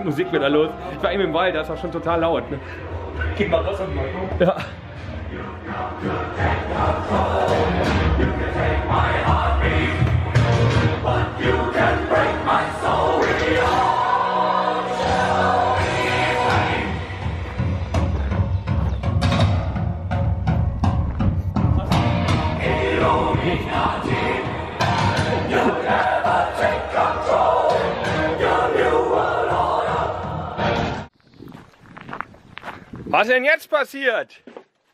Musik wieder los. Ich war eben im Wald, da ist auch schon total laut. Ne? Geh mal raus und mal gucken. Ja. Was denn jetzt passiert?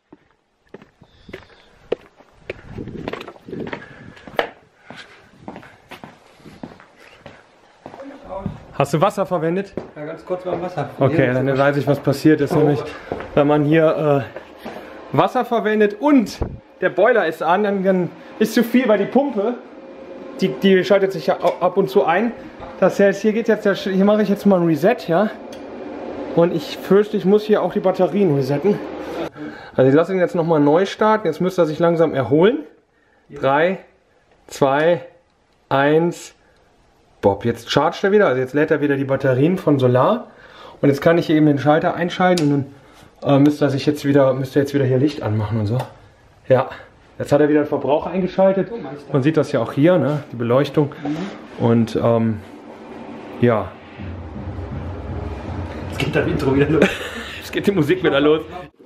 Hast du Wasser verwendet? Ja, ganz kurz mal Wasser. Okay, dann weiß ich, was passiert ist. Nämlich, wenn man hier Wasser verwendet und der Boiler ist an, dann ist zu viel, weil die Pumpe, die schaltet sich ja ab und zu ein. Das heißt, hier mache ich jetzt mal ein Reset, ja. Und ich fürchte, ich muss hier auch die Batterien resetten. Also ich lasse ihn jetzt nochmal neu starten. Jetzt müsste er sich langsam erholen. 3, 2, 1. Bob, jetzt chargt er wieder. Also jetzt lädt er wieder die Batterien von Solar. Und jetzt kann ich hier eben den Schalter einschalten und dann müsste er jetzt wieder hier Licht anmachen und so. Ja, jetzt hat er wieder den Verbraucher eingeschaltet. Man sieht das ja auch hier, ne? Die Beleuchtung. Und ja. Jetzt geht das Intro wieder los. Jetzt geht die Musik wieder los.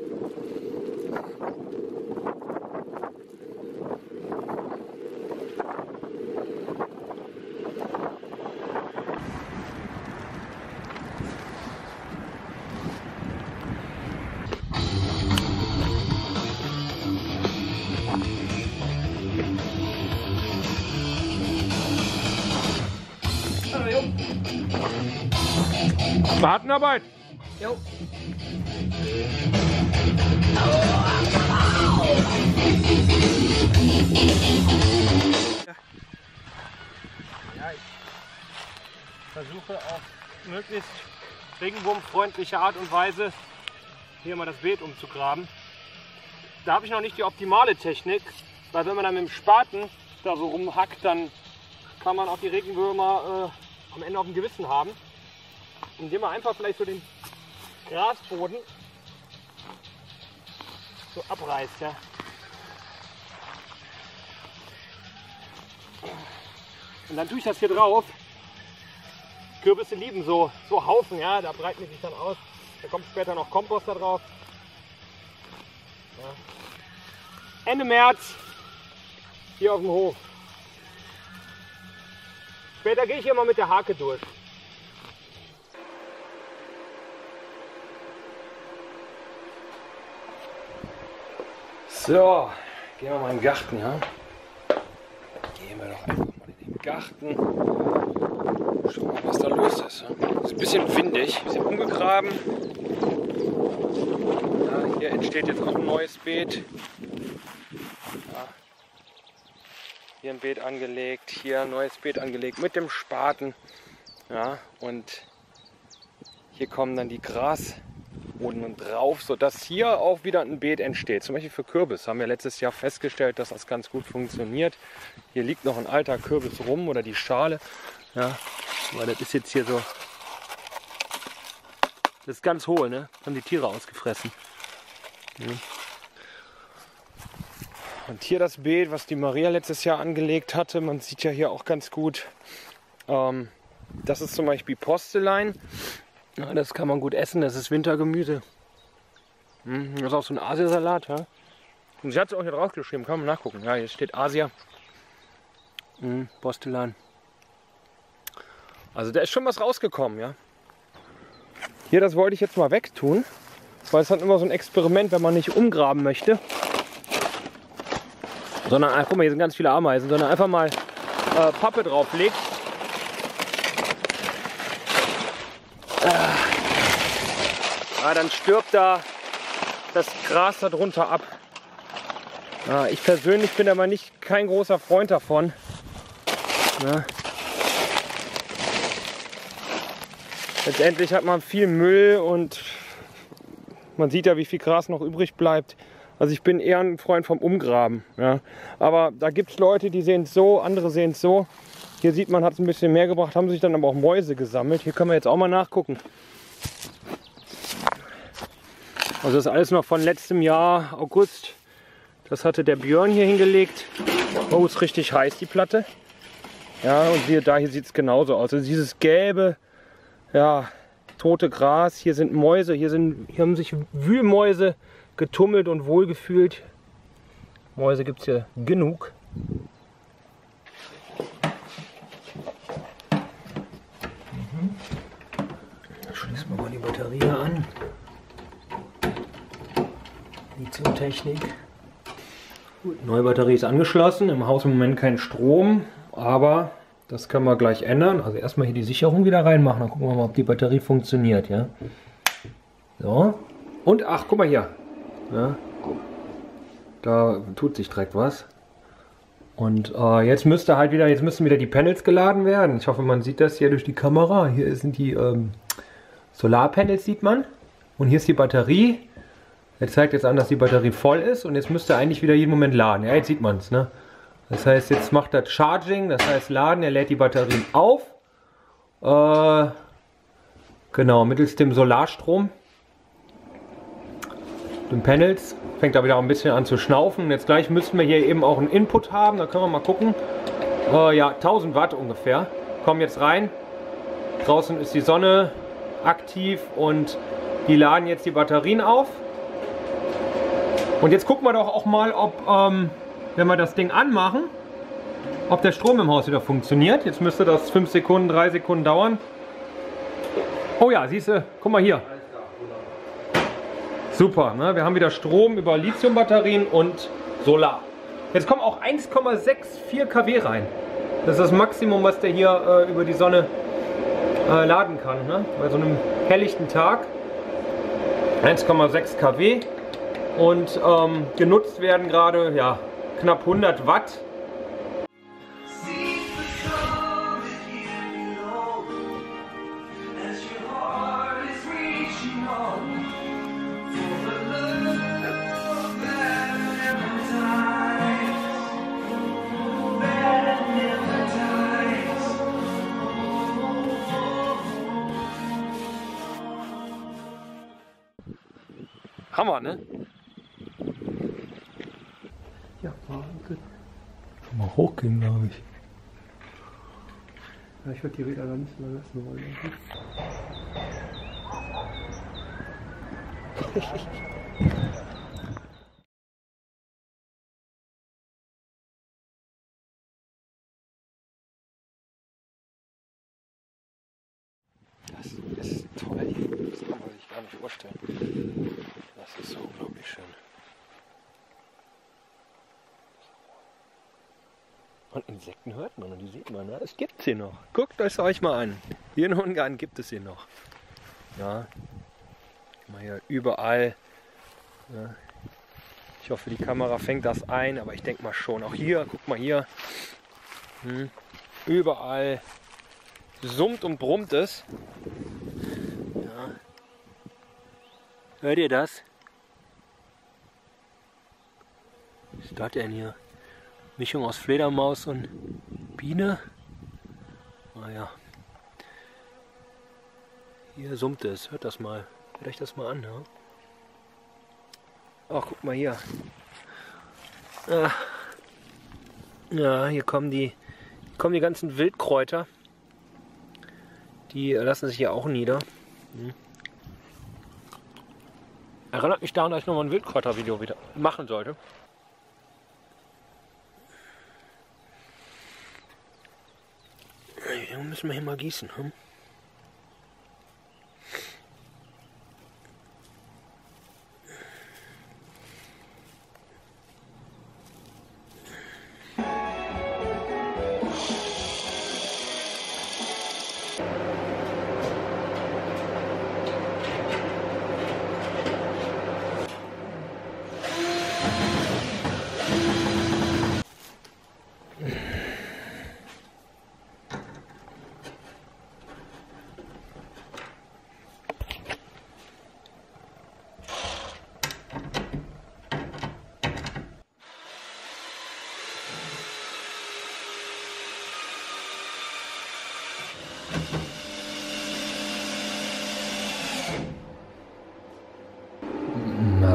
Gartenarbeit. Jo. Ja, ich versuche auf möglichst regenwurmfreundliche Art und Weise hier mal das Beet umzugraben. Da habe ich noch nicht die optimale Technik, weil wenn man dann mit dem Spaten da so rumhackt, dann kann man auch die Regenwürmer am Ende auf dem Gewissen haben. Indem man einfach vielleicht so den Grasboden so abreißt, ja. Und dann tue ich das hier drauf. Kürbisse lieben so Haufen, ja, da breiten die sich dann aus. Da kommt später noch Kompost da drauf. Ja. Ende März hier auf dem Hof. Später gehe ich hier mal mit der Hake durch. So, gehen wir mal in den Garten, ja? Gehen wir doch einfach mal in den Garten. Schauen wir mal, was da los ist. Ja? Ist ein bisschen windig, ein bisschen umgegraben. Ja, hier entsteht jetzt auch ein neues Beet. Ja. Hier ein Beet angelegt, hier ein neues Beet angelegt mit dem Spaten. Ja, und hier kommen dann die Grasboden drauf, sodass hier auch wieder ein Beet entsteht. Zum Beispiel für Kürbis haben wir letztes Jahr festgestellt, dass das ganz gut funktioniert. Hier liegt noch ein alter Kürbis rum oder die Schale. Ja, weil das ist jetzt hier so. Das ist ganz hohl, ne? Haben die Tiere ausgefressen. Ja. Und hier das Beet, was die Maria letztes Jahr angelegt hatte. Man sieht ja hier auch ganz gut. Das ist zum Beispiel Postelein. Ja, das kann man gut essen, das ist Wintergemüse. Das ist auch so ein Asiasalat. Ja? Und sie hat es auch hier drauf geschrieben, kann man nachgucken. Ja, hier steht Asia. Postelein. Also da ist schon was rausgekommen, ja. Hier, das wollte ich jetzt mal wegtun, weil es hat immer so ein Experiment, wenn man nicht umgraben möchte. Sondern, guck mal, hier sind ganz viele Ameisen, sondern einfach mal Pappe drauflegt. Ja, dann stirbt da das Gras darunter ab. Ja, ich persönlich bin aber kein großer Freund davon. Ja. Letztendlich hat man viel Müll und man sieht ja, wie viel Gras noch übrig bleibt. Also ich bin eher ein Freund vom Umgraben. Ja. Aber da gibt es Leute, die sehen es so, andere sehen es so. Hier sieht man, hat es ein bisschen mehr gebracht, haben sich dann aber auch Mäuse gesammelt. Hier können wir jetzt auch mal nachgucken. Also das ist alles noch von letztem Jahr, August. Das hatte der Björn hier hingelegt. Oh, ist richtig heiß die Platte. Ja, und siehe da, hier sieht es genauso aus. Also dieses gelbe, ja, tote Gras. Hier sind Mäuse, hier haben sich Wühlmäuse getummelt und wohlgefühlt. Mäuse gibt es hier genug. Schließen wir mal die Batterie an. Lithiumtechnik. Gut, neue Batterie ist angeschlossen. Im Haus im Moment kein Strom, aber das können wir gleich ändern. Also erstmal hier die Sicherung wieder reinmachen, dann gucken wir mal, ob die Batterie funktioniert. Ja? So. Und ach, guck mal hier. Ja? Da tut sich direkt was. Und jetzt müssten wieder die Panels geladen werden. Ich hoffe, man sieht das hier durch die Kamera. Hier sind die Solarpanels, sieht man. Und hier ist die Batterie. Er zeigt jetzt an, dass die Batterie voll ist. Und jetzt müsste er eigentlich wieder jeden Moment laden. Ja, jetzt sieht man es. Ne? Das heißt, jetzt macht er Charging, das heißt Laden. Er lädt die Batterien auf. Genau, mittels dem Solarstrom. Den Panels. Fängt da wieder auch ein bisschen an zu schnaufen. Jetzt gleich müssten wir hier eben auch einen Input haben. Da können wir mal gucken. Ja, 1000 Watt ungefähr. Kommen jetzt rein. Draußen ist die Sonne aktiv und die laden jetzt die Batterien auf. Und jetzt gucken wir doch auch mal, ob, wenn wir das Ding anmachen, ob der Strom im Haus wieder funktioniert. Jetzt müsste das 5 Sekunden, 3 Sekunden dauern. Oh ja, siehst du, guck mal hier. Super, ne? Wir haben wieder Strom über Lithiumbatterien und Solar. Jetzt kommen auch 1,64 kW rein. Das ist das Maximum, was der hier über die Sonne laden kann. Ne? Bei so einem helllichten Tag 1,6 kW und genutzt werden gerade ja, knapp 100 Watt. Hammer, ne? Ja, Wahnsinn. Kann mal hochgehen, glaube ich. Ja, ich würde die Räder da nicht mehr lassen wollen. Das ist toll. Das kann man sich gar nicht vorstellen. Das ist so unglaublich schön. Und Insekten hört man und die sieht man. Ne? Das gibt es hier noch. Guckt es euch mal an. Hier in Ungarn gibt es hier noch. Ja. Mal hier überall. Ja. Ich hoffe, die Kamera fängt das ein, aber ich denke mal schon. Auch hier, guck mal hier. Überall summt und brummt es. Ja. Hört ihr das? Was ist das denn hier? Mischung aus Fledermaus und Biene. Naja. Hier summt es. Hört das mal. Hört euch das mal an. Ja? Ach, guck mal hier. Ja, hier kommen die ganzen Wildkräuter. Die lassen sich hier auch nieder. Erinnert mich daran, dass ich nochmal ein Wildkräutervideo wieder machen sollte. Dann müssen wir hier mal gießen. Hm?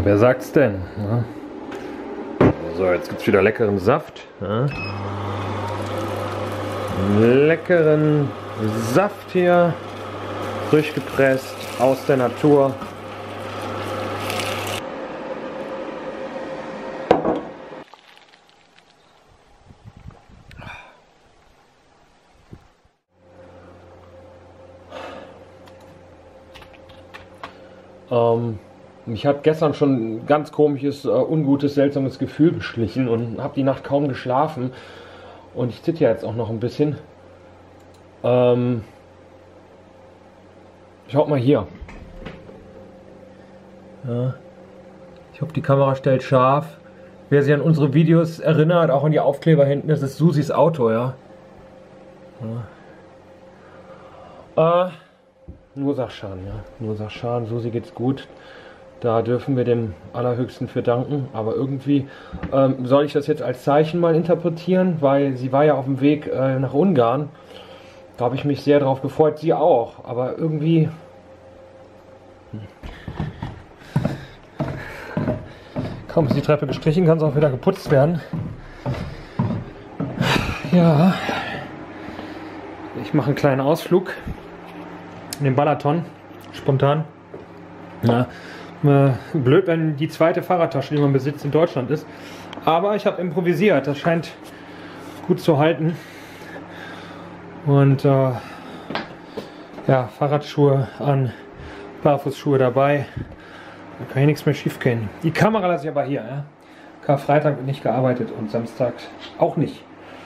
wer sagt's denn? Ja. So, jetzt gibt's wieder leckeren Saft. Ja. Leckeren Saft hier, frisch gepresst, aus der Natur. Mich hat gestern schon ein ganz komisches, ungutes, seltsames Gefühl beschlichen und habe die Nacht kaum geschlafen. Und ich zittere jetzt auch noch ein bisschen. Schaut mal hier. Ja. Ich hoffe, die Kamera stellt scharf. Wer sich an unsere Videos erinnert, auch an die Aufkleber hinten, das ist Susis Auto, ja. Nur Sachschaden, ja. Nur Sachschaden. Susi geht's gut. Da dürfen wir dem Allerhöchsten für danken. Aber irgendwie soll ich das jetzt als Zeichen mal interpretieren, weil sie war ja auf dem Weg nach Ungarn. Da habe ich mich sehr drauf gefreut. Sie auch. Aber irgendwie... Kaum ist die Treppe gestrichen, kann es auch wieder geputzt werden. Ja. Ich mache einen kleinen Ausflug in den Balaton. Spontan. Ja. Blöd, wenn die zweite Fahrradtasche, die man besitzt, in Deutschland ist. Aber ich habe improvisiert. Das scheint gut zu halten. Und ja, Fahrradschuhe an, Barfußschuhe dabei. Da kann hier nichts mehr schief gehen. Die Kamera lasse ich aber hier. Ja? Karfreitag wird nicht gearbeitet und Samstag auch nicht.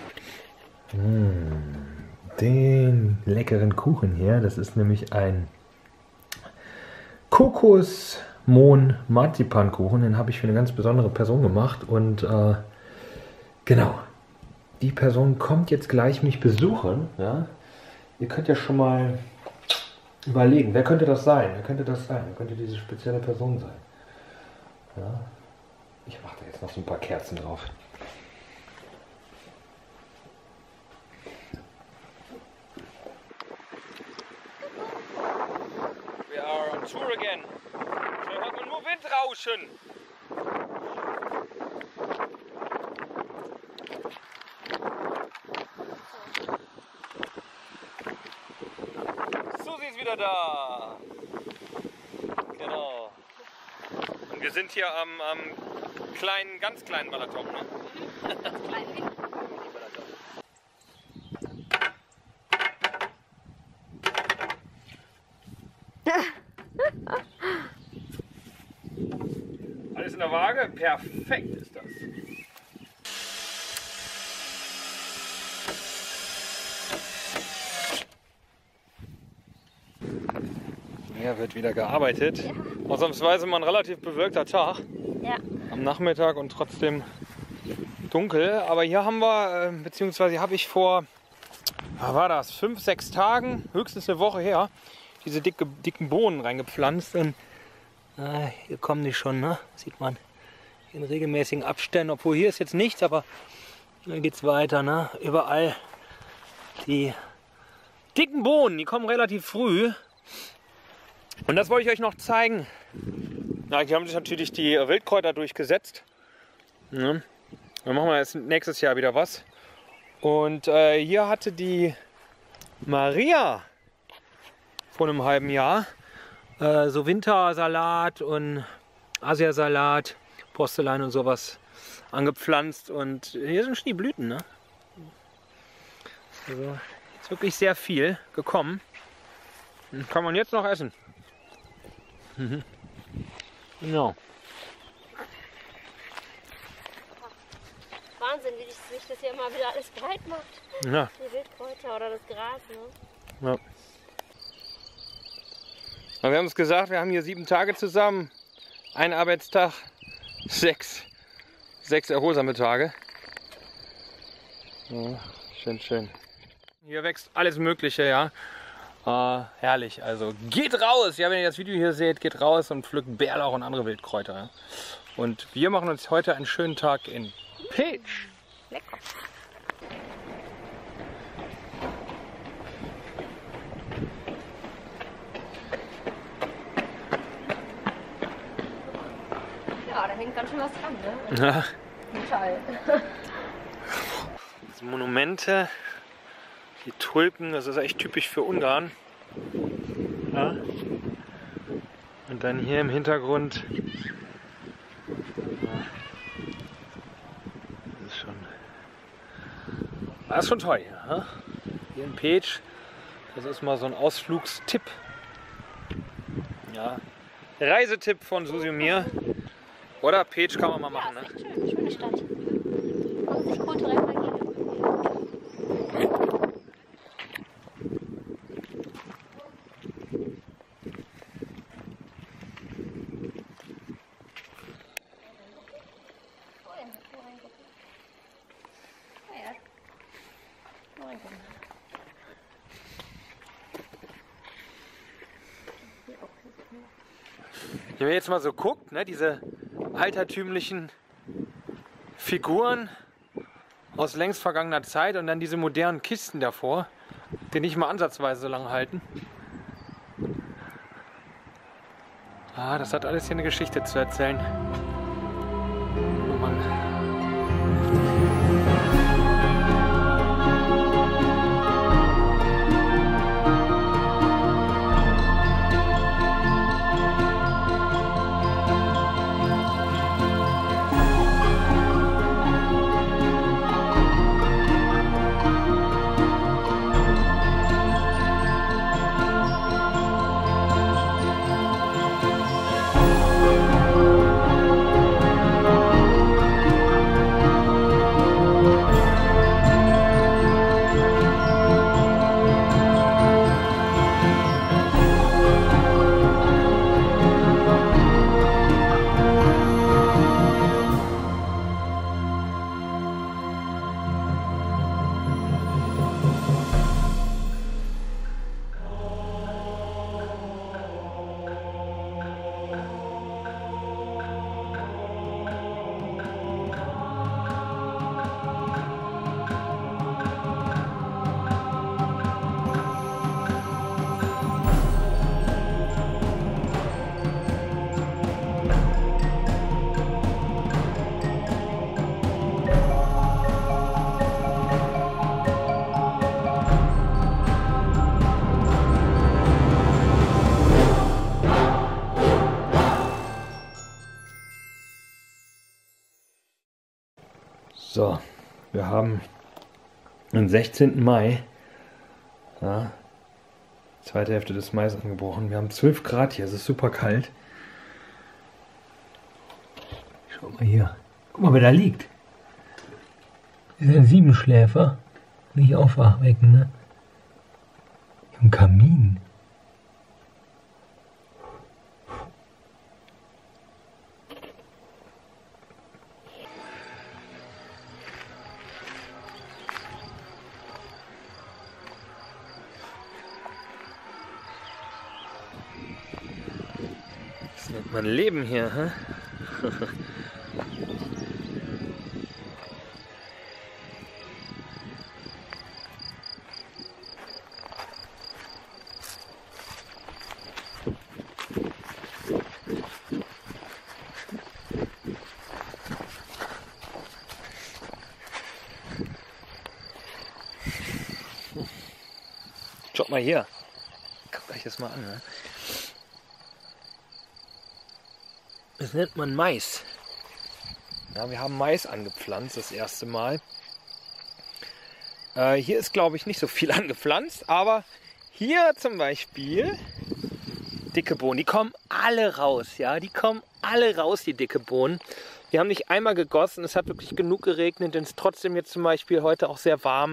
Den leckeren Kuchen hier, das ist nämlich ein Kokosmohn-Marzipankuchen. Den habe ich für eine ganz besondere Person gemacht. Und genau, die Person kommt jetzt gleich mich besuchen. Ja? Ihr könnt ja schon mal überlegen, wer könnte das sein? Wer könnte das sein? Wer könnte diese spezielle Person sein? Ja? Ich mache da jetzt noch so ein paar Kerzen drauf. We are on tour again. Da hört man nur Windrauschen. Susi ist wieder da. Genau. Und wir sind hier am kleinen, ganz kleinen Balaton, ne? Alles in der Waage? Perfekt ist das. Hier wird wieder gearbeitet. Ja. Ausnahmsweise mal ein relativ bewölkter Tag. Ja. Am Nachmittag und trotzdem dunkel. Aber hier haben wir, beziehungsweise habe ich vor, was war das, 5, 6 Tagen, höchstens eine Woche her, diese dicken Bohnen reingepflanzt. Und hier kommen die schon, ne? Sieht man in regelmäßigen Abständen. Obwohl hier ist jetzt nichts, aber dann geht es weiter, ne? Überall die dicken Bohnen, die kommen relativ früh. Und das wollte ich euch noch zeigen. Na, hier haben sich natürlich die Wildkräuter durchgesetzt. Ja. Dann machen wir jetzt nächstes Jahr wieder was. Und hier hatte die Maria vor einem halben Jahr so Wintersalat und Asiasalat, Porzellan und sowas angepflanzt. Und hier sind schon die Blüten, ne? Also ist wirklich sehr viel gekommen. Und kann man jetzt noch essen. Genau. Wahnsinn, wie sich das hier immer wieder alles breit macht. Ja. Die Wildkräuter oder das Gras, ne? Ja. Aber wir haben uns gesagt, wir haben hier 7 Tage zusammen. Ein Arbeitstag, 6 erholsame Tage. Ja, schön, schön. Hier wächst alles Mögliche, ja. Herrlich, also geht raus, ja, wenn ihr das Video hier seht, geht raus und pflückt Bärlauch und andere Wildkräuter. Ja. Und wir machen uns heute einen schönen Tag in Pécs. Lecker. Ja, da hängt ganz schön was dran, ne? Ja. Metall. Die Monumente, die Tulpen, das ist echt typisch für Ungarn. Ja. Und dann hier im Hintergrund. Ja. Das ist schon toll hier. Ja? Hier in Pécs. Das ist mal so ein Ausflugstipp. Ja. Reisetipp von Susi und mir. Oder Pécs kann man mal machen. Ja, ist Ne? echt schön. Schöne Stadt. Kann man sich kulturell vergehen. Wenn man jetzt mal so guckt, ne, diese altertümlichen Figuren aus längst vergangener Zeit und dann diese modernen Kisten davor, die nicht mal ansatzweise so lange halten. Ah, das hat alles hier eine Geschichte zu erzählen. Oh Mann. So, wir haben den 16. Mai, ja, zweite Hälfte des Mai angebrochen. Wir haben 12 Grad hier, es ist super kalt. Schau mal hier, guck mal, wer da liegt. Das ist ein Siebenschläfer, nicht aufwecken, ne? Im Kamin. Das nennt man Leben hier, hä? Schaut mal hier. Guckt euch das mal an, ne? Das nennt man Mais. Ja, wir haben Mais angepflanzt das erste Mal. Hier ist, glaube ich, nicht so viel angepflanzt, aber hier zum Beispiel dicke Bohnen, die kommen alle raus, ja, die kommen alle raus, die dicke Bohnen. Wir haben nicht einmal gegossen, es hat wirklich genug geregnet, denn es ist trotzdem jetzt zum Beispiel heute auch sehr warm.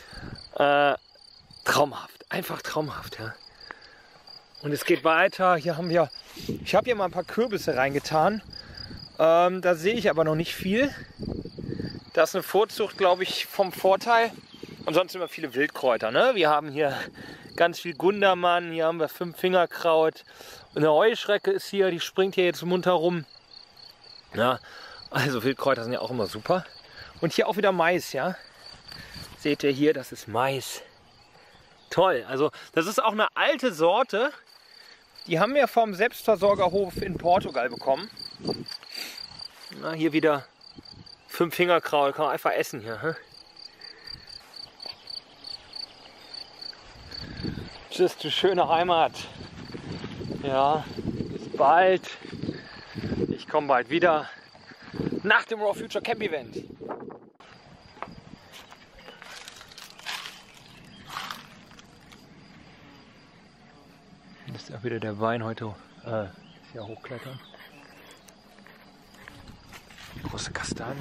Traumhaft, einfach traumhaft, ja. Und es geht weiter. Hier haben wir, ich habe hier mal ein paar Kürbisse reingetan. Da sehe ich aber noch nicht viel. Das ist eine Vorzucht, glaube ich, vom Vorteil. Und sonst immer viele Wildkräuter. Ne? Wir haben hier ganz viel Gundermann. Hier haben wir 5-Fingerkraut. Und eine Heuschrecke ist hier, die springt hier jetzt munter rum. Ja, also Wildkräuter sind ja auch immer super. Und hier auch wieder Mais, ja. Seht ihr hier, das ist Mais. Toll, also das ist auch eine alte Sorte. Die haben wir vom Selbstversorgerhof in Portugal bekommen. Na, hier wieder 5-Fingerkraul, kann man einfach essen hier. Hä? Tschüss, du schöne Heimat. Ja, bis bald. Ich komme bald wieder nach dem Raw Future Camp Event. Das ist auch wieder der Wein heute. Hier hochklettern. Große Kastanie.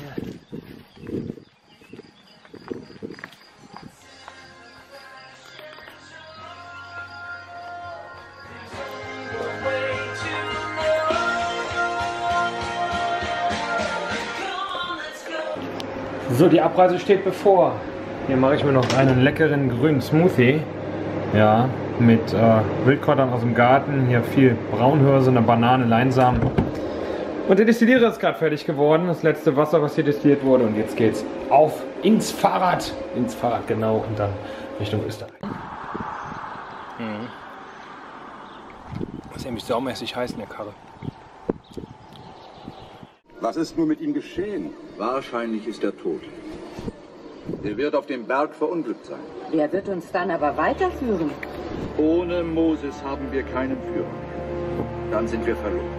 So, die Abreise steht bevor. Hier mache ich mir noch einen leckeren grünen Smoothie. Ja, mit Wildkräutern aus dem Garten. Hier viel Braunhirse, eine Banane, Leinsamen. Und der Destillierer ist gerade fertig geworden. Das letzte Wasser, was hier destilliert wurde. Und jetzt geht's auf ins Fahrrad. Ins Fahrrad, genau. Und dann Richtung Österreich. Das ist nämlich saumäßig heiß in der Karre. Was ist nun mit ihm geschehen? Wahrscheinlich ist er tot. Er wird auf dem Berg verunglückt sein. Er wird uns dann aber weiterführen. Ohne Moses haben wir keinen Führer. Dann sind wir verloren.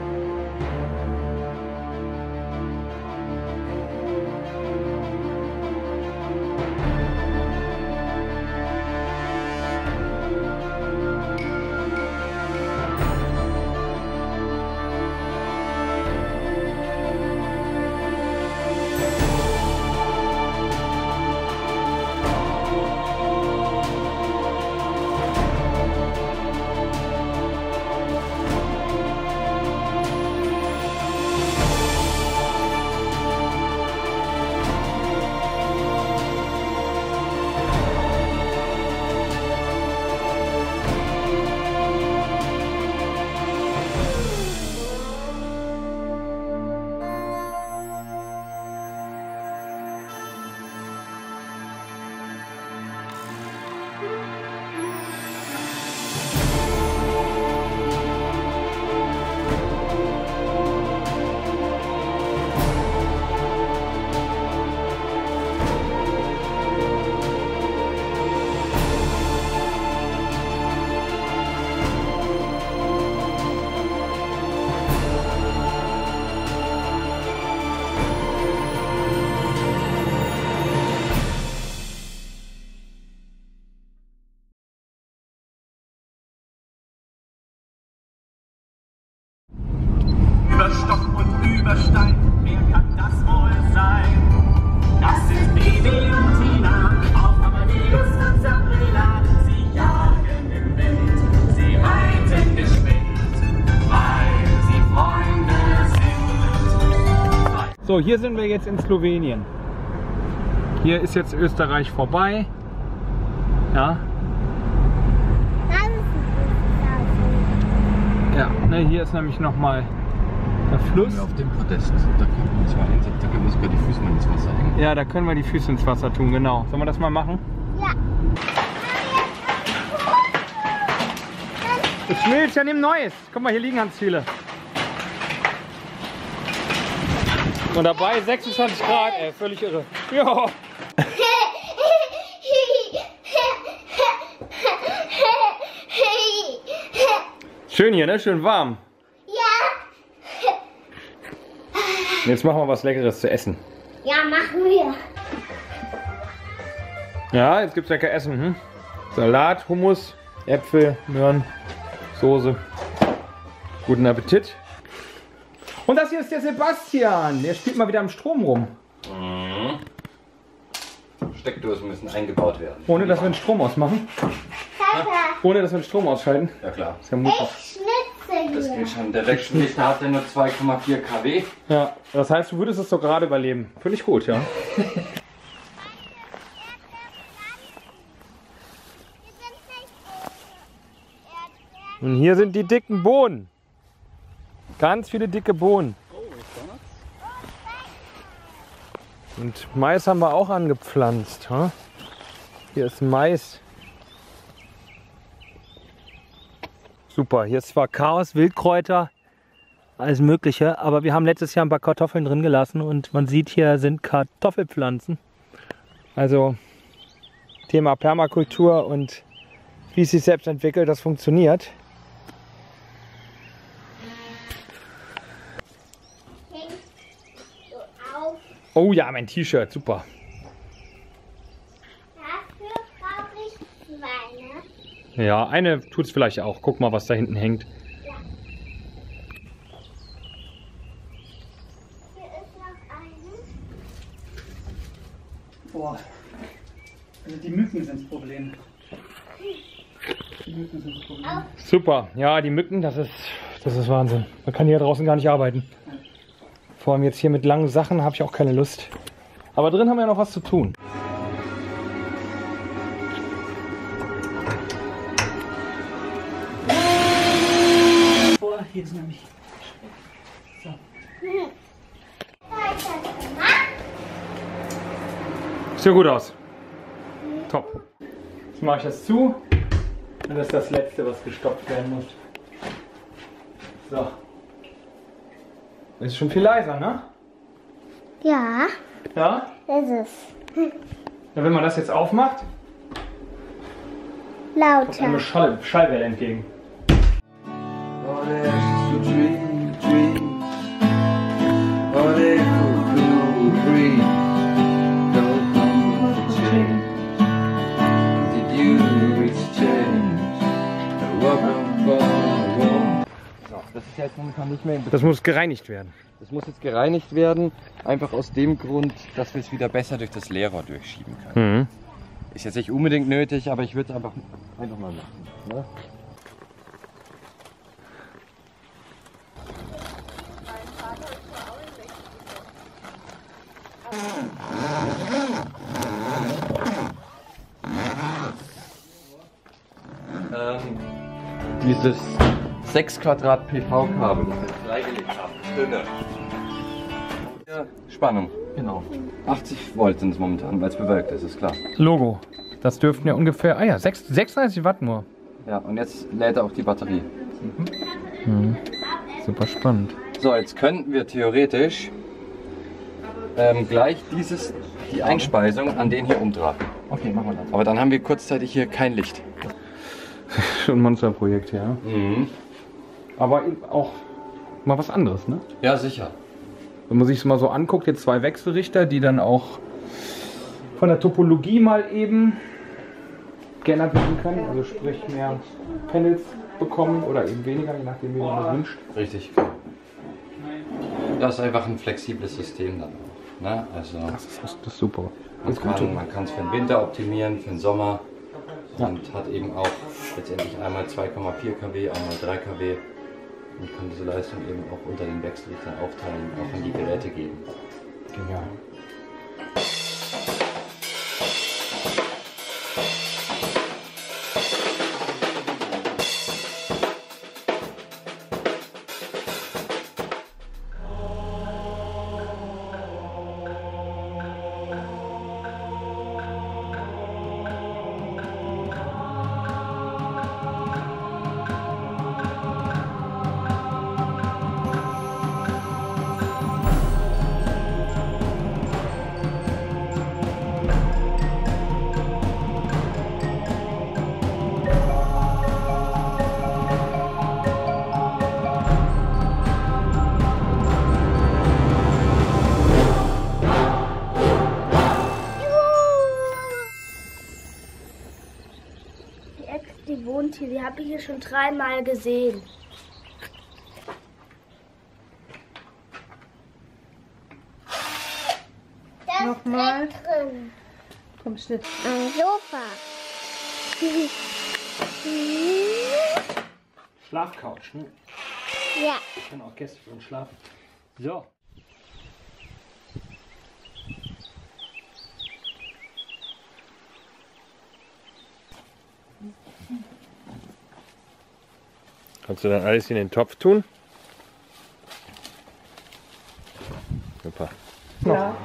Über Stock und über Stein, wer kann das wohl sein? Das sind Bibi und Tina, auf Amadeus und Sabrina. Sie jagen im Wind, sie reiten geschwind, weil sie Freunde sind. So, hier sind wir jetzt in Slowenien. Hier ist jetzt Österreich vorbei. Ja. Ja, ne, hier ist nämlich nochmal der Fluss. Auf dem Podest, da können wir uns mal hinsetzen, da können wir sogar die Füße mal ins Wasser hängen. Ja, da können wir die Füße ins Wasser tun, genau. Sollen wir das mal machen? Ja. Es schmilzt, ja, nimm Neues. Guck mal, hier liegen ganz viele. Und dabei 26 Grad, ey, völlig irre. Ja. Schön hier, ne? Schön warm. Ja. Jetzt machen wir was Leckeres zu essen. Ja, machen wir. Ja, jetzt gibt's lecker Essen. Hm? Salat, Hummus, Äpfel, Möhren, Soße. Guten Appetit. Und das hier ist der Sebastian. Der spielt mal wieder am Strom rum. Mhm. Steckdosen müssen eingebaut werden. Ohne dass wir den Strom ausmachen. Papa, Ohne dass wir den Strom ausschalten. Ja klar. Das ist ja mutig. ich schnitze Das hier. geht schon. Der Wechselrichter hat ja nur 2,4 kW. Ja, das heißt, du würdest es doch gerade überleben. Völlig gut, ja. Und hier sind die dicken Bohnen. Ganz viele dicke Bohnen. Und Mais haben wir auch angepflanzt. Hm? Hier ist Mais. Super, hier ist zwar Chaos, Wildkräuter, alles Mögliche. Aber wir haben letztes Jahr ein paar Kartoffeln drin gelassen und man sieht, hier sind Kartoffelpflanzen. Also Thema Permakultur und wie es sich selbst entwickelt, das funktioniert. Hängst du auf? Oh ja, mein T-Shirt, super. Dafür brauche ich 2, ne? Ja, eine tut es vielleicht auch. Guck mal, was da hinten hängt. Hier ist noch eine. Boah. Also die Mücken sind das Problem. Die Mücken sind das Problem. Super, ja, die Mücken, das ist Wahnsinn. Man kann hier draußen gar nicht arbeiten. Vor allem jetzt hier mit langen Sachen habe ich auch keine Lust. Aber drin haben wir ja noch was zu tun. Boah, hier ist nämlich. So. Sieht gut aus. Top. Jetzt mache ich das zu. Und das ist das letzte, was gestopft werden muss. So. Das ist schon viel leiser, ne? Ja, Ja? ist es. Ja, wenn man das jetzt aufmacht, kommt eine Lauter. Schallwelle entgegen. Oh, there's just a dream, dream. Oh, there's a cool breeze. Don't come with change. Did you exchange? Welcome for so, das ist jetzt momentan nicht mehr in Betrieb. Das muss gereinigt werden. Das muss jetzt gereinigt werden, einfach aus dem Grund, dass wir es wieder besser durch das Leerrohr durchschieben können. Mhm. Ist jetzt nicht unbedingt nötig, aber ich würde es einfach mal machen. Ne? Dieses 6 Quadrat PV-Kabel, das wir freigelegt haben, dünne. Ja, Spannung, genau. 80 Volt sind es momentan, weil es bewölkt ist, ist klar. Logo. Das dürften ja ungefähr, 36 Watt nur. Ja, und jetzt lädt er auch die Batterie. Super spannend. So, jetzt könnten wir theoretisch gleich die Einspeisung an den hier umdrahten. Okay, machen wir das. Aber dann haben wir kurzzeitig hier kein Licht. Schon ein Monsterprojekt, ja. Mhm. Aber eben auch mal was anderes, ne? Ja, sicher. Wenn man sich es mal so anguckt, jetzt 2 Wechselrichter, die dann auch von der Topologie mal eben geändert werden können. Also sprich mehr Panels bekommen oder eben weniger, je nachdem wie man das wünscht. Richtig. Das ist einfach ein flexibles System dann auch. Ne? Also Das ist super. Das ist gut. man kann es für den Winter optimieren, für den Sommer. Und hat eben auch letztendlich einmal 2,4 kW, einmal 3 kW. Und kann diese Leistung eben auch unter den Wechselrichtern aufteilen, auch an die Geräte geben. Genial. Die wohnt hier, die habe ich hier schon 3-mal gesehen. Das Nochmal. ist drin. Komm, Schnitt. Am Sofa. Schlafcouch, ne? Ja. Ich kann auch Gäste für uns schlafen. So. Kannst du dann alles in den Topf tun? Super. Ja.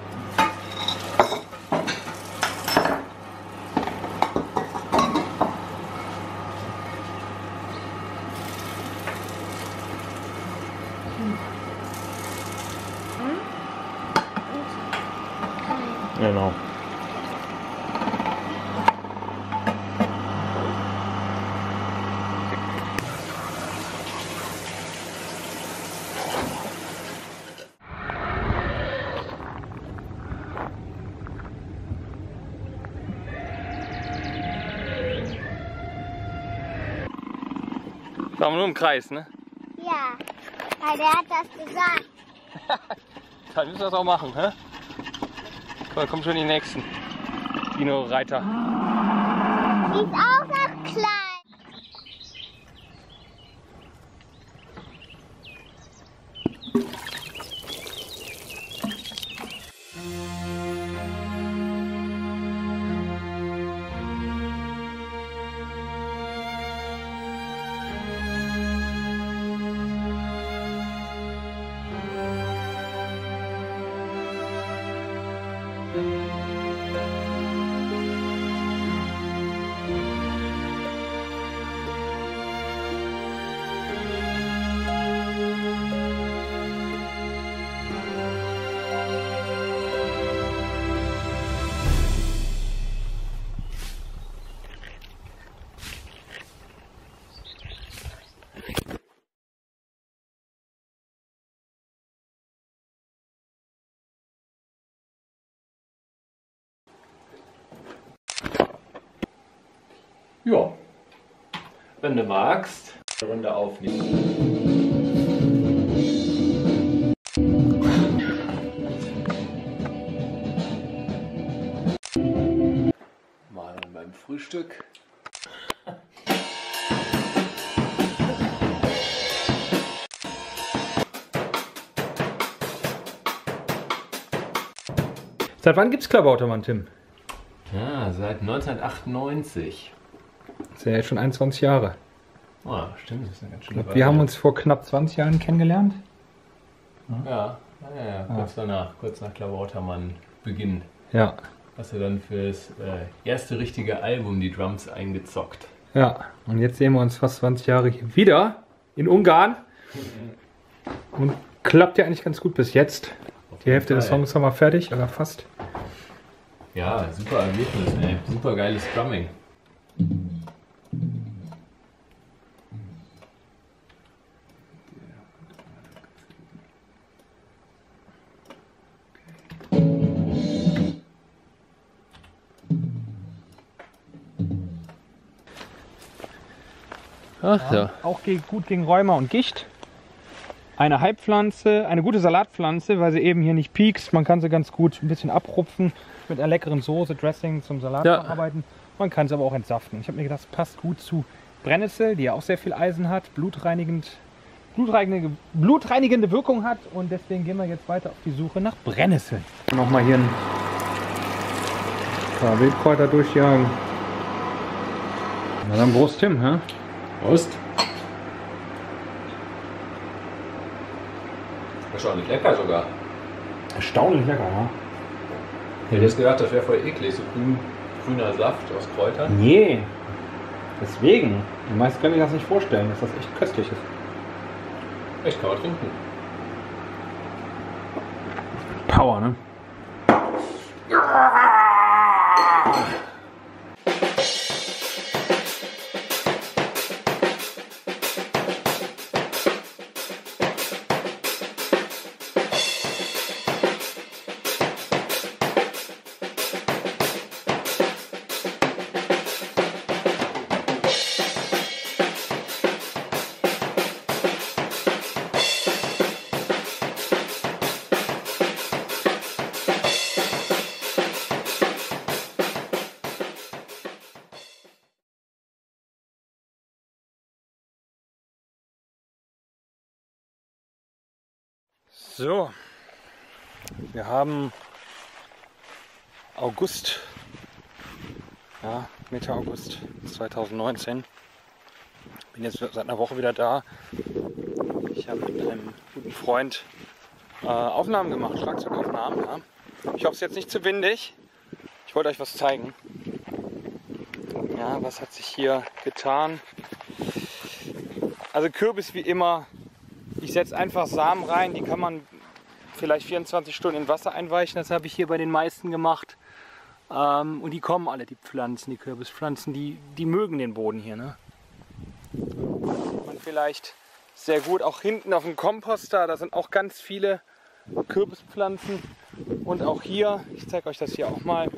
Genau. Waren wir nur im Kreis, ne? Ja, weil der hat das gesagt. Dann müssen wir das auch machen, hä? So, kommen schon die nächsten Dino-Reiter. Die ist auch noch klein. Ja, wenn du magst, eine Runde aufnehmen. Mal beim Frühstück. Seit wann gibt's Klabautermann, Tim? Ja, seit 1998. Das ist ja jetzt schon 21 Jahre. Oh, stimmt, das ist eine ganz schöne Weile. Wir haben uns vor knapp 20 Jahren kennengelernt. Ja, kurz nach Klabautermann Beginn. Ja. Hast du dann fürs erste richtige Album die Drums eingezockt. Ja, und jetzt sehen wir uns fast 20 Jahre hier wieder in Ungarn. Und klappt ja eigentlich ganz gut bis jetzt. Die Hälfte des Songs haben wir fertig, oder fast. Ja, super Ergebnis, ey. Super geiles Drumming. Ach ja. Auch gut gegen Rheuma und Gicht. Eine Heilpflanze, eine gute Salatpflanze, weil sie eben hier nicht piekst. Man kann sie ganz gut ein bisschen abrupfen mit einer leckeren Soße, Dressing zum Salat verarbeiten. Man kann sie aber auch entsaften. Ich habe mir gedacht, das passt gut zu Brennnessel, die ja auch sehr viel Eisen hat, blutreinigende Wirkung hat. Und deswegen gehen wir jetzt weiter auf die Suche nach Brennnesseln. Nochmal hier ein paar Wildkräuter durchjagen. Na dann Prost, Tim, hä? Prost. Erstaunlich lecker sogar. Erstaunlich lecker, ja? Ich hätte jetzt gedacht, das wäre voll eklig, so grüner Saft aus Kräutern. Nee, deswegen. Die meisten können sich das nicht vorstellen, dass das echt köstlich ist. Echt, kann man trinken. Power, ne? So, wir haben August, ja, Mitte August 2019. Bin jetzt seit einer Woche wieder da. Ich habe mit einem guten Freund Aufnahmen gemacht, Schlagzeugaufnahmen. Ja. Ich hoffe, es ist jetzt nicht zu windig. Ich wollte euch was zeigen. Ja, was hat sich hier getan? Also Kürbis wie immer. Ich setze einfach Samen rein, die kann man vielleicht 24 Stunden in Wasser einweichen. Das habe ich hier bei den meisten gemacht. Und die kommen alle, die Pflanzen, die Kürbispflanzen, die mögen den Boden hier. Ne? Sieht man vielleicht sehr gut. Auch hinten auf dem Komposter, da sind auch ganz viele Kürbispflanzen. Und auch hier, ich zeige euch das hier auch mal.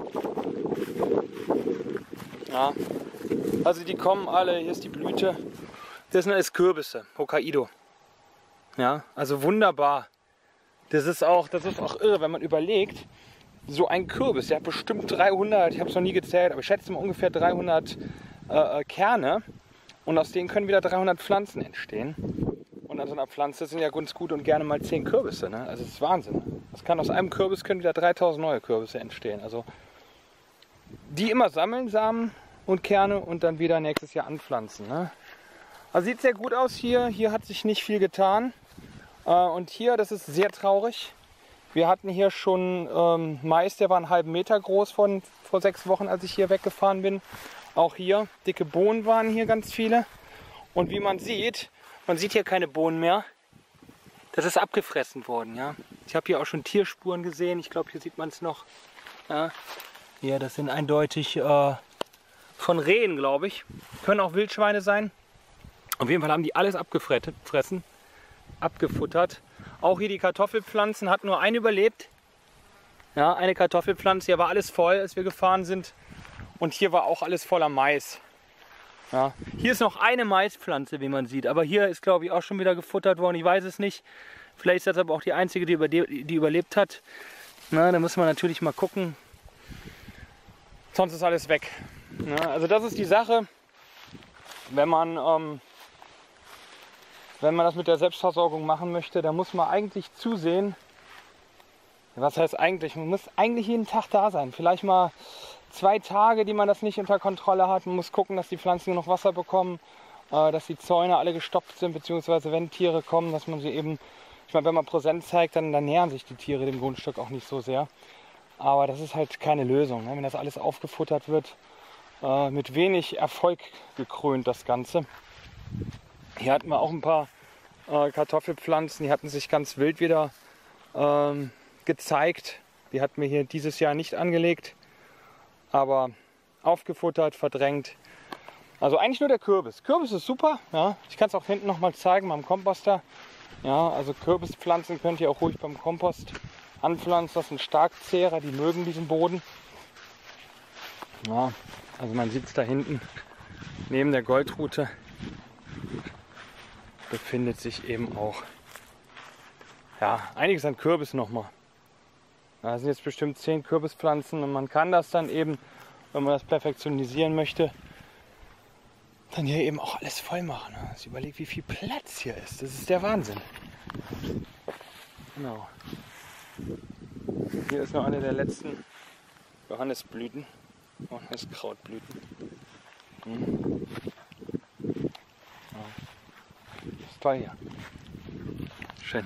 Ja, also die kommen alle, hier ist die Blüte. Das sind alles Kürbisse, Hokkaido. Ja, also wunderbar. Das ist auch irre, wenn man überlegt, so ein Kürbis, der hat bestimmt 300, ich habe es noch nie gezählt, aber ich schätze mal ungefähr 300 Kerne. Und aus denen können wieder 300 Pflanzen entstehen. Und an so einer Pflanze sind ja ganz gut und gerne mal 10 Kürbisse. Ne? Also das ist Wahnsinn. Das kann aus einem Kürbis können wieder 3000 neue Kürbisse entstehen. Also die immer sammeln, Samen und Kerne und dann wieder nächstes Jahr anpflanzen. Ne? Also sieht sehr gut aus hier. Hier hat sich nicht viel getan. Und hier, das ist sehr traurig. Wir hatten hier schon Mais, der war einen halben Meter groß vor 6 Wochen, als ich hier weggefahren bin. Auch hier, dicke Bohnen waren hier ganz viele. Und wie man sieht hier keine Bohnen mehr. Das ist abgefressen worden. Ja? Ich habe hier auch schon Tierspuren gesehen. Ich glaube, hier sieht man es noch. Ja? Hier, das sind eindeutig von Rehen, glaube ich. Können auch Wildschweine sein. Auf jeden Fall haben die alles abgefressen, abgefuttert. Auch hier die Kartoffelpflanzen, hat nur eine überlebt. Ja, eine Kartoffelpflanze, hier war alles voll, als wir gefahren sind. Und hier war auch alles voller Mais. Ja, hier ist noch eine Maispflanze, wie man sieht. Aber hier ist, glaube ich, auch schon wieder gefuttert worden. Ich weiß es nicht. Vielleicht ist das aber auch die einzige, die überlebt hat. Na, da muss man natürlich mal gucken. Sonst ist alles weg. Ja, also das ist die Sache, wenn man das mit der Selbstversorgung machen möchte, dann muss man eigentlich zusehen. Was heißt eigentlich? Man muss eigentlich jeden Tag da sein. Vielleicht mal 2 Tage, die man das nicht unter Kontrolle hat. Man muss gucken, dass die Pflanzen genug Wasser bekommen, dass die Zäune alle gestopft sind, beziehungsweise wenn Tiere kommen, dass man sie eben, ich meine, wenn man Präsenz zeigt, dann nähern sich die Tiere dem Grundstück auch nicht so sehr. Aber das ist halt keine Lösung, ne? Wenn das alles aufgefuttert wird, mit wenig Erfolg gekrönt das Ganze. Hier hatten wir auch ein paar Kartoffelpflanzen, die hatten sich ganz wild wieder gezeigt. Die hatten wir hier dieses Jahr nicht angelegt, aber aufgefuttert, verdrängt. Also eigentlich nur der Kürbis. Kürbis ist super. Ja. Ich kann es auch hinten noch mal zeigen beim Komposter. Ja, also Kürbispflanzen könnt ihr auch ruhig beim Kompost anpflanzen. Das sind Starkzehrer, die mögen diesen Boden. Ja, also man sieht es da hinten neben der Goldrute befindet sich eben auch einiges an Kürbis nochmal. Da sind jetzt bestimmt 10 Kürbispflanzen und man kann das dann eben, wenn man das perfektionisieren möchte, dann hier eben auch alles voll machen. Also überlegt, wie viel Platz hier ist. Das ist der Wahnsinn. Genau. Hier ist noch eine der letzten Johannisblüten. Johanniskrautblüten. Ja. Ist toll hier. Schön.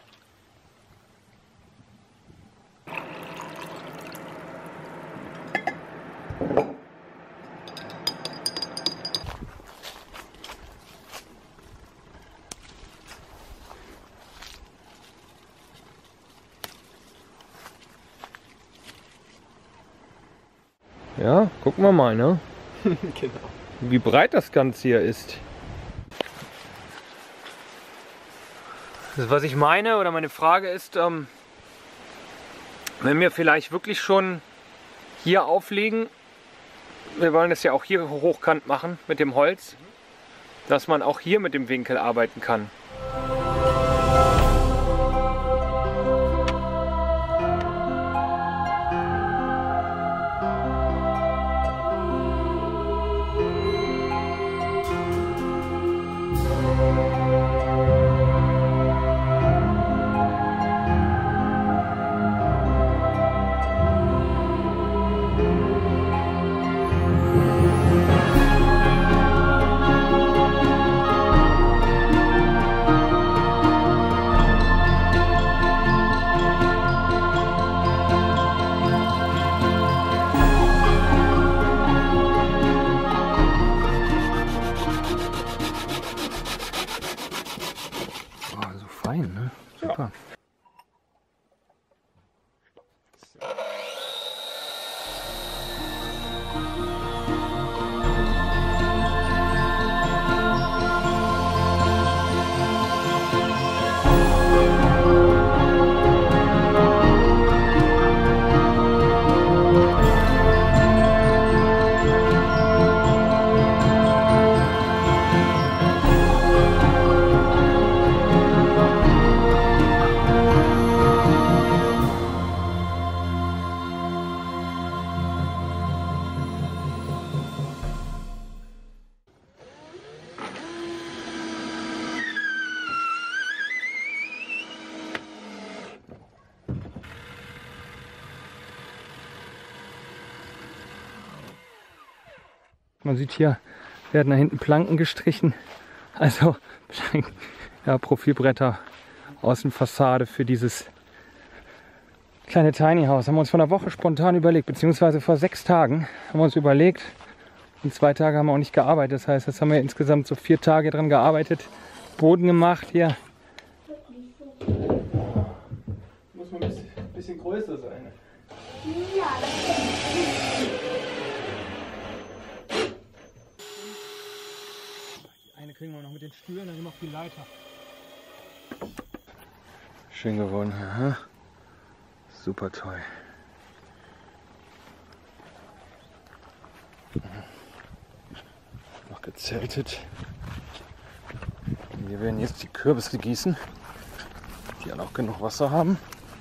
Ja, gucken wir mal, ne? Genau. Wie breit das Ganze hier ist. Also was ich meine oder meine Frage ist, wenn wir vielleicht wirklich schon hier auflegen, wir wollen das ja auch hier hochkant machen mit dem Holz, dass man auch hier mit dem Winkel arbeiten kann. Man sieht hier, werden da hinten Planken gestrichen. Also ja, Profilbretter Außenfassade für dieses kleine Tiny House. Haben wir uns vor einer Woche spontan überlegt, beziehungsweise vor 6 Tagen haben wir uns überlegt. Und 2 Tage haben wir auch nicht gearbeitet. Das heißt, jetzt haben wir insgesamt so 4 Tage dran gearbeitet. Boden gemacht hier. Muss man ein bisschen größer sein. Ja. Eine kriegen wir noch mit den Stühlen, dann noch die Leiter. Schön geworden. Aha. Super toll. Noch gezeltet. Wir werden jetzt die Kürbisse gießen, die alle auch genug Wasser haben.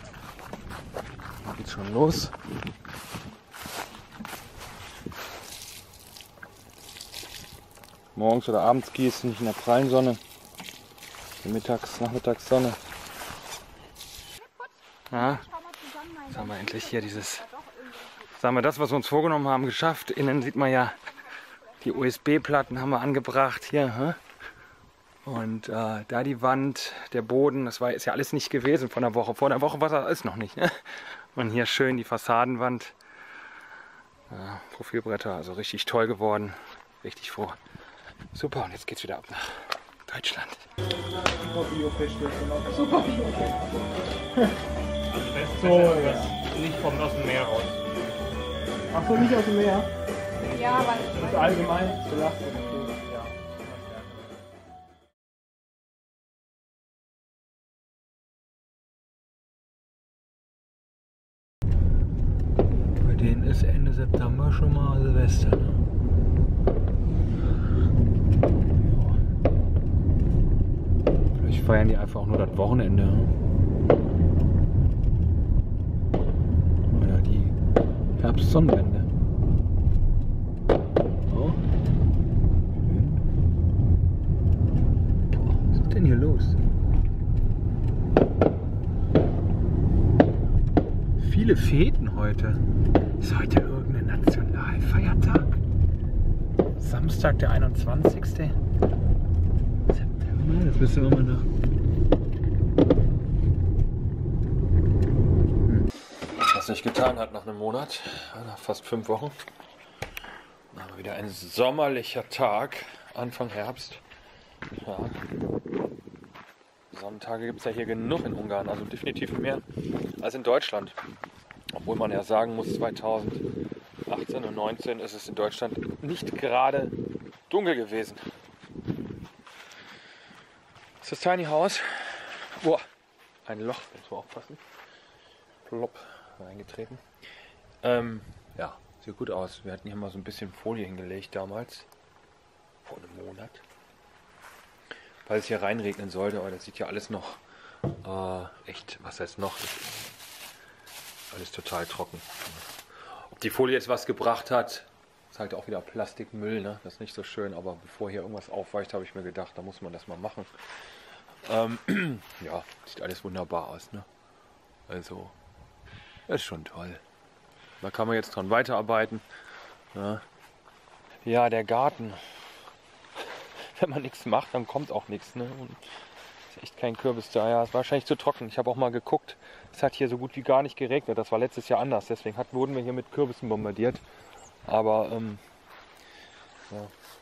Geht schon los. Morgens oder abends gießen, nicht in der prallen Sonne. In der Nachmittagssonne. Ja, jetzt haben wir endlich hier dieses, sagen wir, das, was wir uns vorgenommen haben, geschafft. Innen sieht man ja, die USB-Platten haben wir angebracht hier. Und da die Wand, der Boden, das ist ja alles nicht gewesen von der Woche. Vor der Woche war das alles noch nicht. Ne? Und hier schön die Fassadenwand. Ja, Profilbretter, also richtig toll geworden. Richtig froh. Super, und jetzt geht's wieder ab nach Deutschland. Super Biofisch. Super Biofisch. So, nicht kommt aus dem Meer raus. Ach so, nicht aus dem Meer? Ja, weil das ist allgemein belastet. Bei denen ist Ende September schon mal Silvester. Ne? Vielleicht feiern die einfach auch nur das Wochenende. Ne? Oder die Herbstsonnenwende. Oh. Boah, was ist denn hier los? Viele Feten heute. Ist heute irgendein Nationalfeiertag? Samstag, der 21. September. Jetzt müssen wir mal nach. Was sich getan hat nach einem Monat, nach fast 5 Wochen. Dann haben wir wieder ein sommerlicher Tag, Anfang Herbst. Ja. Sonnentage gibt es ja hier genug in Ungarn, also definitiv mehr als in Deutschland. Obwohl man ja sagen muss, 2018 und 2019 ist es in Deutschland nicht gerade dunkel gewesen. Das ist das Tiny House. Boah, ein Loch, muss man aufpassen. Plopp, reingetreten. Ja, sieht gut aus. Wir hatten hier mal so ein bisschen Folie hingelegt damals. Vor einem Monat. Weil es hier reinregnen sollte, aber das sieht ja alles noch echt, was heißt noch? Das ist alles total trocken. Ob die Folie jetzt was gebracht hat, ist halt auch wieder Plastikmüll, ne? Das ist nicht so schön, aber bevor hier irgendwas aufweicht, habe ich mir gedacht, da muss man das mal machen. Ja, sieht alles wunderbar aus, ne? Also, das ist schon toll. Da kann man jetzt dran weiterarbeiten. Ne? Ja, der Garten. Wenn man nichts macht, dann kommt auch nichts. Ne? Und ist echt kein Kürbis da. Ja, ist wahrscheinlich zu trocken. Ich habe auch mal geguckt. Es hat hier so gut wie gar nicht geregnet. Das war letztes Jahr anders. Deswegen wurden wir hier mit Kürbissen bombardiert. Aber ja.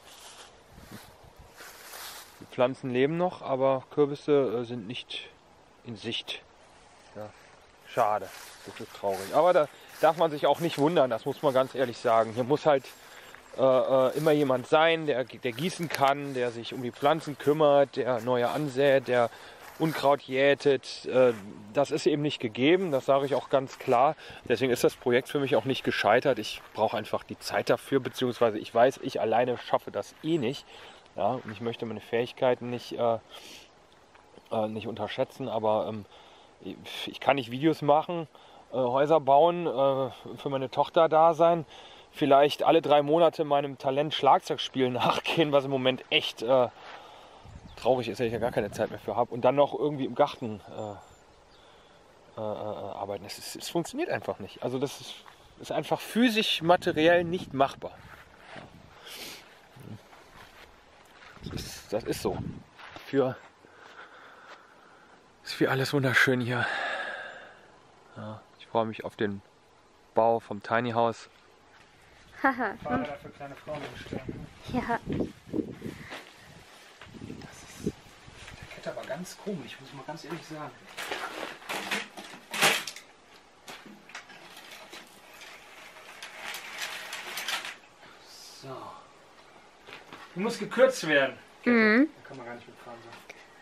Die Pflanzen leben noch, aber Kürbisse sind nicht in Sicht. Ja. Schade. Das ist traurig. Aber da darf man sich auch nicht wundern. Das muss man ganz ehrlich sagen. Hier muss halt immer jemand sein, der gießen kann, der sich um die Pflanzen kümmert, der neue ansät, der Unkraut jätet. Das ist eben nicht gegeben, das sage ich auch ganz klar. Deswegen ist das Projekt für mich auch nicht gescheitert. Ich brauche einfach die Zeit dafür, beziehungsweise ich weiß, ich alleine schaffe das eh nicht. Ja, und ich möchte meine Fähigkeiten nicht unterschätzen, aber ich kann nicht Videos machen, Häuser bauen, für meine Tochter da sein. Vielleicht alle 3 Monate meinem Talent Schlagzeugspielen nachgehen, was im Moment echt traurig ist, dass ich ja gar keine Zeit mehr für habe. Und dann noch irgendwie im Garten arbeiten. Es funktioniert einfach nicht. Also das ist einfach physisch, materiell nicht machbar. Das ist so. Ist für alles wunderschön hier. Ja, ich freue mich auf den Bau vom Tiny House. Haha. Fahrräder für kleine Frauen bestellen. Ja. Das ist der Kette aber ganz komisch, muss ich mal ganz ehrlich sagen. So. Die muss gekürzt werden. Mhm. Da kann man gar nicht mitfahren. So.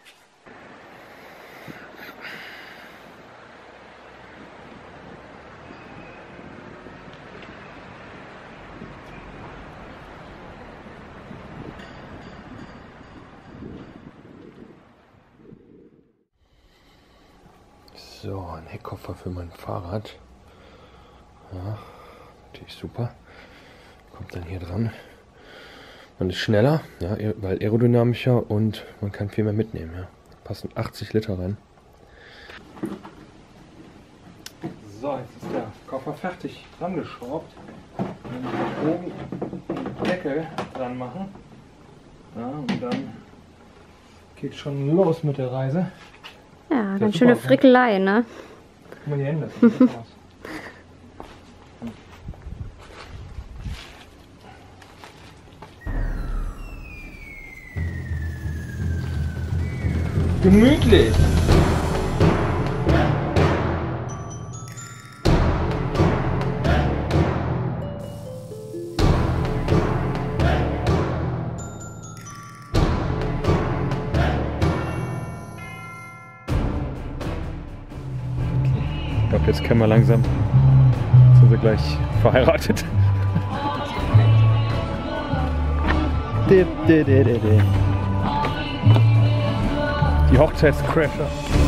So, ein Heckkoffer für mein Fahrrad. Ja, natürlich super. Kommt dann hier dran. Man ist schneller, ja, weil aerodynamischer und man kann viel mehr mitnehmen. Ja. Passen 80 Liter rein. So, jetzt ist der Koffer fertig dran geschraubt. Dann oben den Deckel dran machen. Ja, und dann geht schon los mit der Reise. Ja, ganz schöne Frickelei, ne? Guck mal die Hände, das sieht gut aus. Gemütlich! Ich glaube, jetzt können wir langsam. Jetzt sind wir gleich verheiratet. Die Hochzeitscrasher.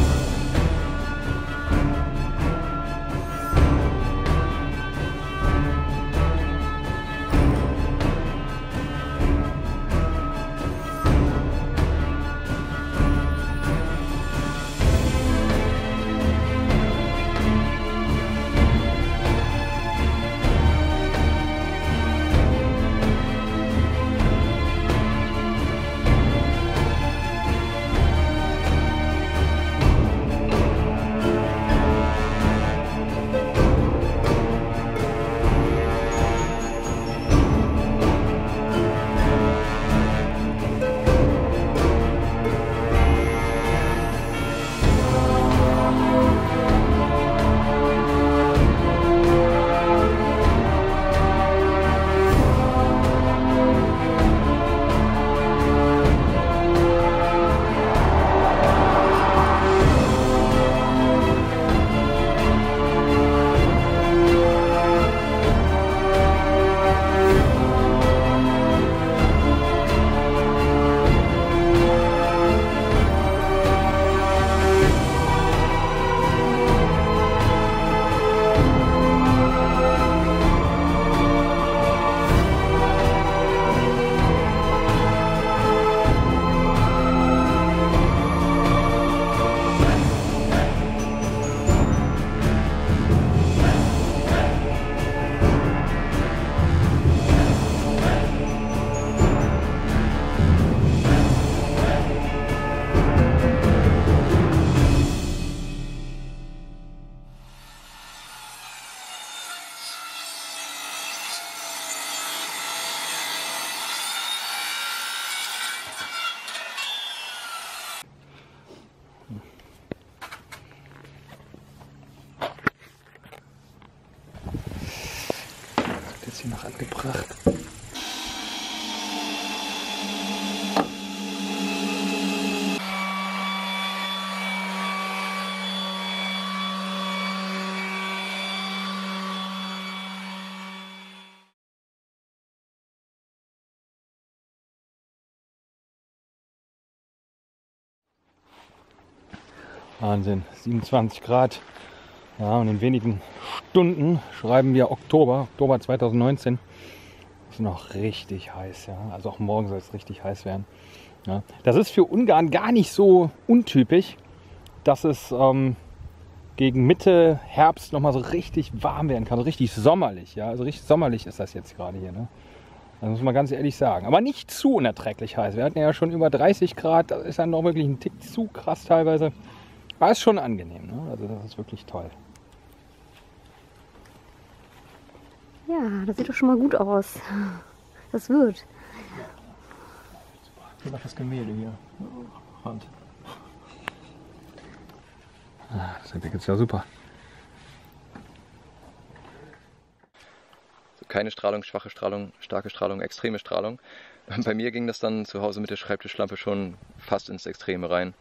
Hier noch angebracht. Wahnsinn, 27 Grad. Ja, und in wenigen Stunden schreiben wir Oktober 2019. Ist noch richtig heiß, ja. Also auch morgen soll es richtig heiß werden. Ja. Das ist für Ungarn gar nicht so untypisch, dass es gegen Mitte Herbst nochmal so richtig warm werden kann, so richtig sommerlich. Ja. Also richtig sommerlich ist das jetzt gerade hier. Ne? Das muss man ganz ehrlich sagen. Aber nicht zu unerträglich heiß. Wir hatten ja schon über 30 Grad. Das ist dann noch wirklich ein Tick zu krass teilweise. Aber ist schon angenehm. Ne? Also das ist wirklich toll. Ja, das sieht doch schon mal gut aus. Das wird. Ich mache das Gemälde hier. Hand. Das entwickelt sich ja super. Keine Strahlung, schwache Strahlung, starke Strahlung, extreme Strahlung. Bei mir ging das dann zu Hause mit der Schreibtischlampe schon fast ins Extreme rein.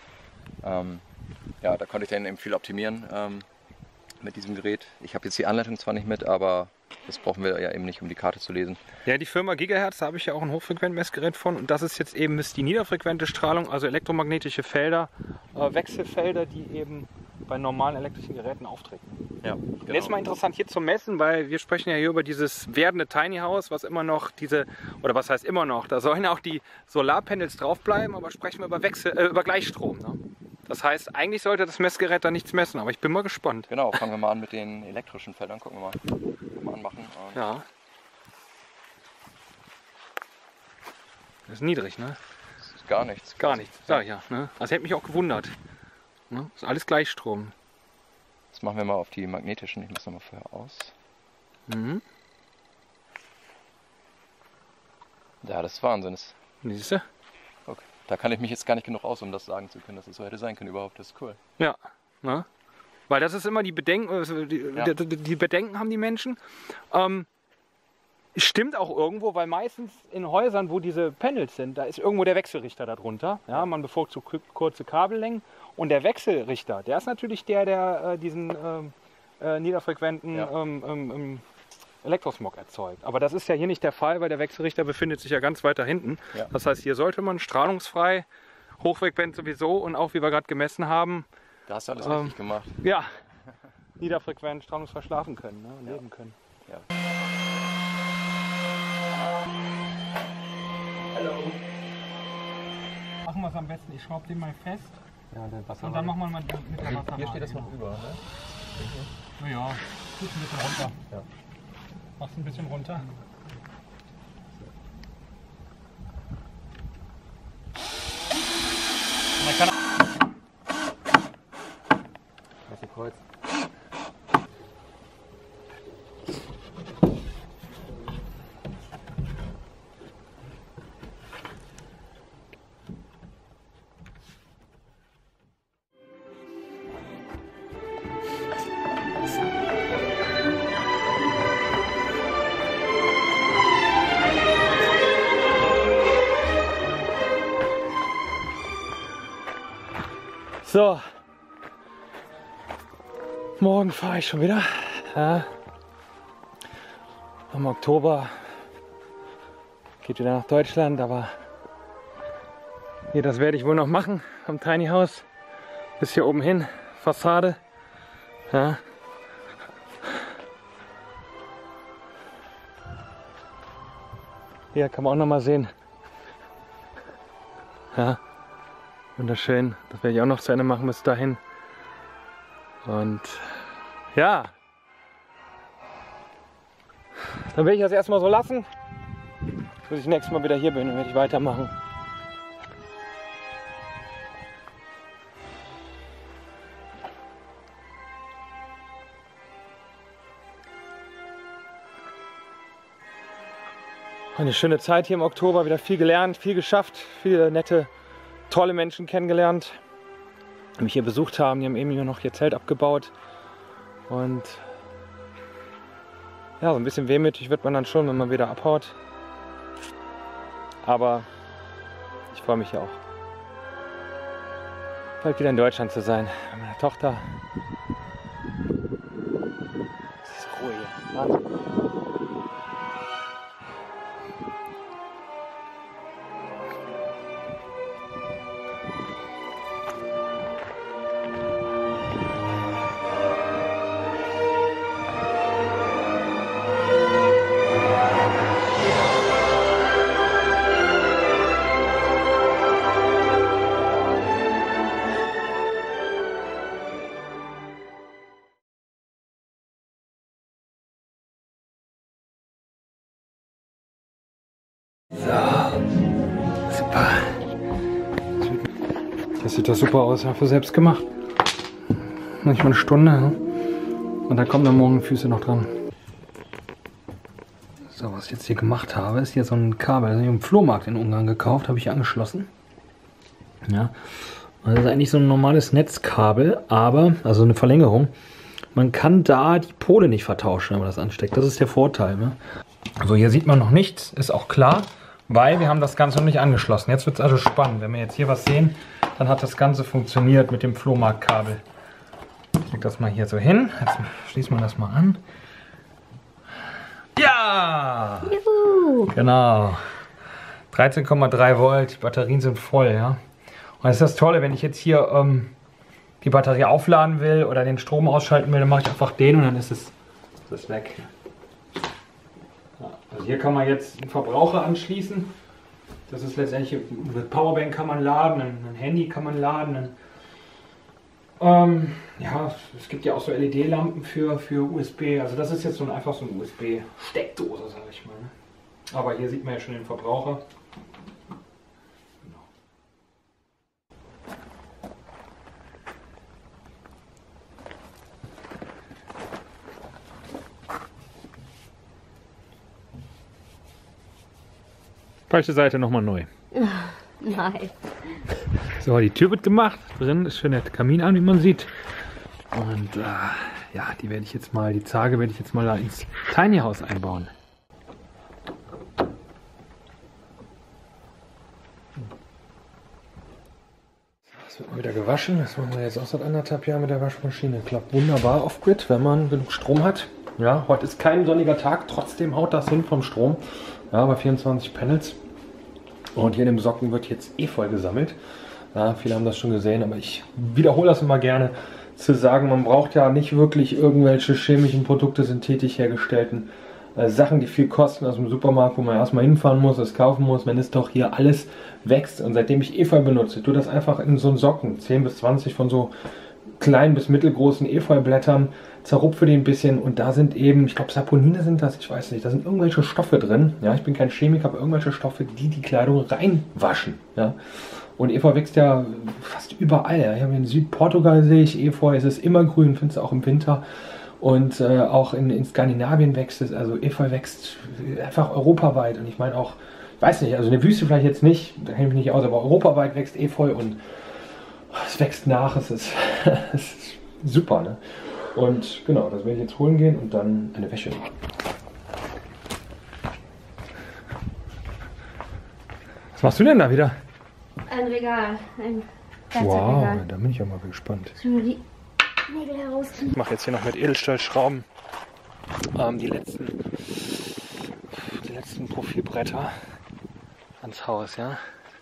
Ja, da konnte ich dann eben viel optimieren mit diesem Gerät. Ich habe jetzt die Anleitung zwar nicht mit, aber das brauchen wir ja eben nicht, um die Karte zu lesen. Ja, die Firma Gigahertz, da habe ich ja auch ein Hochfrequent-Messgerät von. Und das ist jetzt eben die niederfrequente Strahlung, also elektromagnetische Felder, Wechselfelder, die eben bei normalen elektrischen Geräten auftreten. Ja, genau. Jetzt mal interessant hier zu messen, weil wir sprechen ja hier über dieses werdende Tiny House, was immer noch oder was heißt immer noch, da sollen auch die Solarpanels drauf bleiben, aber sprechen wir über Gleichstrom. Ne? Das heißt, eigentlich sollte das Messgerät da nichts messen, aber ich bin mal gespannt. Genau, fangen wir mal an mit den elektrischen Feldern, gucken wir mal anmachen. Ja. Das ist niedrig, ne? Das ist gar nichts. Gar nichts, sag ich ja. Ne? Das hätte mich auch gewundert. Ne? Das ist alles Gleichstrom. Das machen wir mal auf die magnetischen. Ich muss nochmal vorher aus. Mhm. Ja, das ist Wahnsinn. Siehst du? Okay. Da kann ich mich jetzt gar nicht genug aus, um das sagen zu können, dass es so hätte sein können überhaupt. Das ist cool. Ja. Ne? Weil das ist immer die Bedenken, die Bedenken haben die Menschen. Stimmt auch irgendwo, weil meistens in Häusern, wo diese Panels sind, da ist irgendwo der Wechselrichter darunter. Ja, man bevorzugt kurze Kabellängen. Und der Wechselrichter, der ist natürlich der diesen niederfrequenten Elektrosmog erzeugt. Aber das ist ja hier nicht der Fall, weil der Wechselrichter befindet sich ja ganz weiter hinten. Ja. Das heißt, hier sollte man strahlungsfrei, hochfrequent sowieso und auch, wie wir gerade gemessen haben, da hast du alles richtig gemacht. Ja, niederfrequent, strahlungsfrei schlafen können, ne, und leben können. Ja. Hallo. Machen wir es am besten, ich schraube den mal fest. Ja, und dann machen wir mal mit der Wassermarke. Hier steht das noch über, ne? Naja, tut ein bisschen runter. Ja. Machst ein bisschen runter. Man kann Kreuz. So, morgen fahre ich schon wieder. Ja. Im Oktober geht wieder nach Deutschland, aber hier, das werde ich wohl noch machen am Tiny House. Bis hier oben hin, Fassade. Ja. Hier kann man auch noch mal sehen. Ja. Wunderschön, das werde ich auch noch zu Ende machen bis dahin. Und ja, dann werde ich das erstmal so lassen. Bis ich nächstes Mal wieder hier bin, dann werde ich weitermachen. Eine schöne Zeit hier im Oktober, wieder viel gelernt, viel geschafft, viele nette, tolle Menschen kennengelernt, die mich hier besucht haben. Die haben eben hier noch ihr Zelt abgebaut. Und ja, so ein bisschen wehmütig wird man dann schon, wenn man wieder abhaut. Aber ich freue mich ja auch, bald wieder in Deutschland zu sein. Mit meiner Tochter. Es ist Ruhe hier. Wahnsinn. So. Super. Das sieht doch super aus, für selbst gemacht. Nicht mal eine Stunde. Ne? Und dann kommen dann morgen Füße noch dran. So, was ich jetzt hier gemacht habe, ist hier so ein Kabel. Das habe ich im Flohmarkt in Ungarn gekauft, habe ich hier angeschlossen. Ja. Und das ist eigentlich so ein normales Netzkabel, aber, also eine Verlängerung. Man kann da die Pole nicht vertauschen, wenn man das ansteckt. Das ist der Vorteil. Ne? Also hier sieht man noch nichts, ist auch klar, weil wir haben das Ganze noch nicht angeschlossen. Jetzt wird es also spannend. Wenn wir jetzt hier was sehen, dann hat das Ganze funktioniert mit dem Flohmarktkabel. Ich leg das mal hier so hin. Jetzt schließen wir das mal an. Ja! Juhu. Genau. 13,3 Volt, die Batterien sind voll, ja. Und das ist das Tolle, wenn ich jetzt hier die Batterie aufladen will oder den Strom ausschalten will, dann mache ich einfach den und dann ist es weg. Ja, also hier kann man jetzt einen Verbraucher anschließen. Das ist letztendlich, eine Powerbank kann man laden, ein Handy kann man laden. Ja, es gibt ja auch so LED-Lampen für USB. Also das ist jetzt so einfach so eine USB-Steckdose, sage ich mal. Ne? Aber hier sieht man ja schon den Verbraucher. Falsche Seite nochmal neu. Nein. So, die Tür wird gemacht. Drin ist schon der Kamin an, wie man sieht. Und ja, die werde ich jetzt mal, die Zarge werde ich jetzt mal da ins Tiny House einbauen. Das wird mal wieder gewaschen. Das machen wir jetzt auch seit 1,5 Jahren mit der Waschmaschine. Klappt wunderbar off-grid, wenn man genug Strom hat. Ja, heute ist kein sonniger Tag, trotzdem haut das hin vom Strom. Ja, bei 24 Panels. Und hier in dem Socken wird jetzt Efeu gesammelt. Ja, viele haben das schon gesehen, aber ich wiederhole das immer gerne, zu sagen, man braucht ja nicht wirklich irgendwelche chemischen Produkte, synthetisch hergestellten Sachen, die viel kosten aus dem Supermarkt, wo man erstmal hinfahren muss, es kaufen muss, wenn es doch hier alles wächst. Und seitdem ich Efeu benutze, tue das einfach in so einen Socken, 10 bis 20 von so kleinen bis mittelgroßen Efeublättern, zerrupfe die ein bisschen und da sind eben, ich glaube Saponine sind das, ich weiß nicht, da sind irgendwelche Stoffe drin, ja, ich bin kein Chemiker, aber irgendwelche Stoffe, die die Kleidung reinwaschen, ja. Und Efeu wächst ja fast überall, ja. In Südportugal sehe ich Efeu, es ist immer grün, findest du auch im Winter und auch in Skandinavien wächst es, also Efeu wächst einfach europaweit und ich meine auch, ich weiß nicht, also in der Wüste vielleicht jetzt nicht, da kenne ich mich nicht aus, aber europaweit wächst Efeu und es wächst nach, es ist super, ne? Und genau, das werde ich jetzt holen gehen und dann eine Wäsche machen. Was machst du denn da wieder? Ein Regal, ein Wow, Werkzeugregal. da bin ich auch mal gespannt. Ich will nur die Nägel herausziehen. Ich mache jetzt hier noch mit Edelstahlschrauben die letzten Profilbretter ans Haus, ja.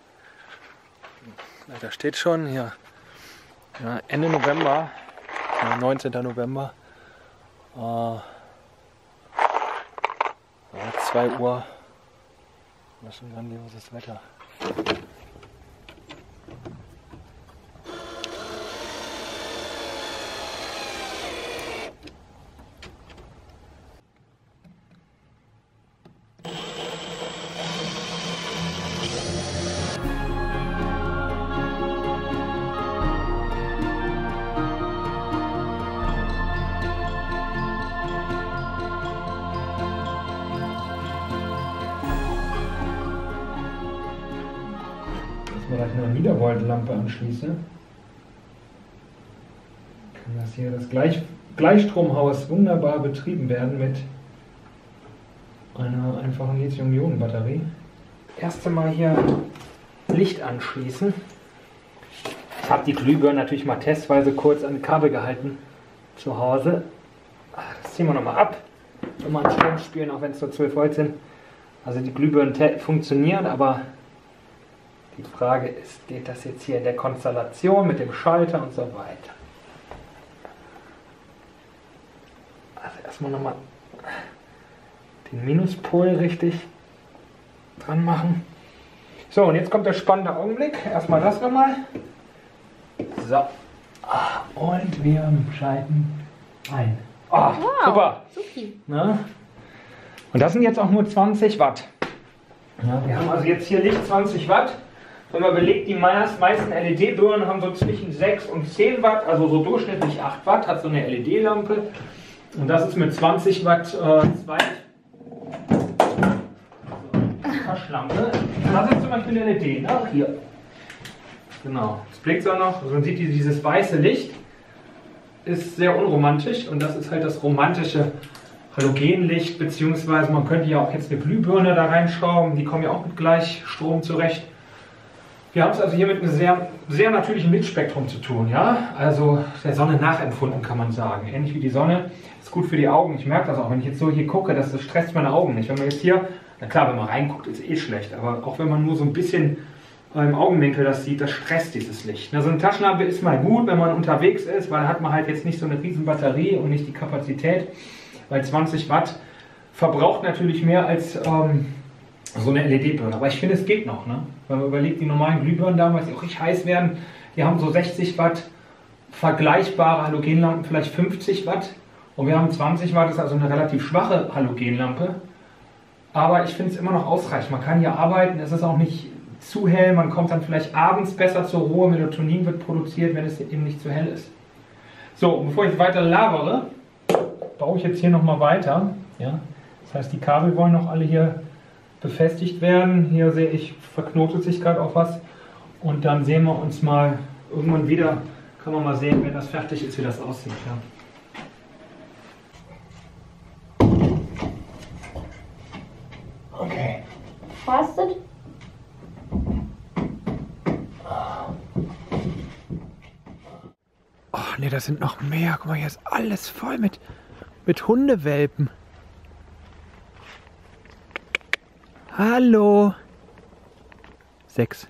Da steht schon hier ja, Ende November. 19. November, 2 Uhr, was ein grandioses Wetter. Wenn ich eine Niedervoltlampe anschließe, kann das hier das Gleichstromhaus wunderbar betrieben werden mit einer einfachen Lithium-Ionen-Batterie. Erste Mal hier Licht anschließen. Ich habe die Glühbirne natürlich mal testweise kurz an die Kabel gehalten zu Hause. Das ziehen wir nochmal ab. Immer an Strom spielen, auch wenn es nur 12 Volt sind. Also die Glühbirnen funktionieren, aber die Frage ist, geht das jetzt hier in der Konstellation mit dem Schalter und so weiter? Also erstmal nochmal den Minuspol richtig dran machen. So, und jetzt kommt der spannende Augenblick. Erstmal das nochmal. So. Und wir schalten ein. Oh, wow, super. Na? Und das sind jetzt auch nur 20 Watt. Ja, wir haben also jetzt hier Licht 20 Watt. Wenn man belegt, die meisten LED-Birnen haben so zwischen 6 und 10 Watt, also so durchschnittlich 8 Watt, hat so eine LED-Lampe. Und das ist mit 20 Watt Taschenlampe. Das ist zum Beispiel eine LED, ne? Hier. Genau. Das blinkt auch noch. Also man sieht dieses weiße Licht. Ist sehr unromantisch und das ist halt das romantische Halogenlicht, beziehungsweise man könnte ja auch jetzt eine Glühbirne da reinschrauben, die kommen ja auch mit Gleichstrom zurecht. Wir haben es also hier mit einem sehr, sehr natürlichen Lichtspektrum zu tun, ja, also der Sonne nachempfunden kann man sagen, ähnlich wie die Sonne, ist gut für die Augen, ich merke das auch, wenn ich jetzt so hier gucke, das stresst meine Augen nicht, wenn man jetzt hier, na klar, wenn man reinguckt, ist eh schlecht, aber auch wenn man nur so ein bisschen im Augenwinkel das sieht, das stresst dieses Licht. So eine Taschenlampe ist mal gut, wenn man unterwegs ist, weil dann hat man halt jetzt nicht so eine riesen Batterie und nicht die Kapazität, weil 20 Watt verbraucht natürlich mehr als so eine LED-Birne. Aber ich finde, es geht noch. Ne? Wenn man überlegt, die normalen Glühbirnen damals, die auch richtig heiß werden, die haben so 60 Watt, vergleichbare Halogenlampen vielleicht 50 Watt. Und wir haben 20 Watt, das ist also eine relativ schwache Halogenlampe. Aber ich finde es immer noch ausreichend. Man kann hier arbeiten, es ist auch nicht zu hell, man kommt dann vielleicht abends besser zur Ruhe, Melatonin wird produziert, wenn es eben nicht zu hell ist. So, und bevor ich weiter labere, baue ich jetzt hier nochmal weiter. Ja? Das heißt, die Kabel wollen noch alle hier befestigt werden. Hier sehe ich, verknotet sich gerade auch was. Und dann sehen wir uns mal irgendwann wieder, kann man mal sehen, wenn das fertig ist, wie das aussieht. Ja. Okay. Fastet? Oh ne, das sind noch mehr. Guck mal, hier ist alles voll mit Hundewelpen. Hallo. 6.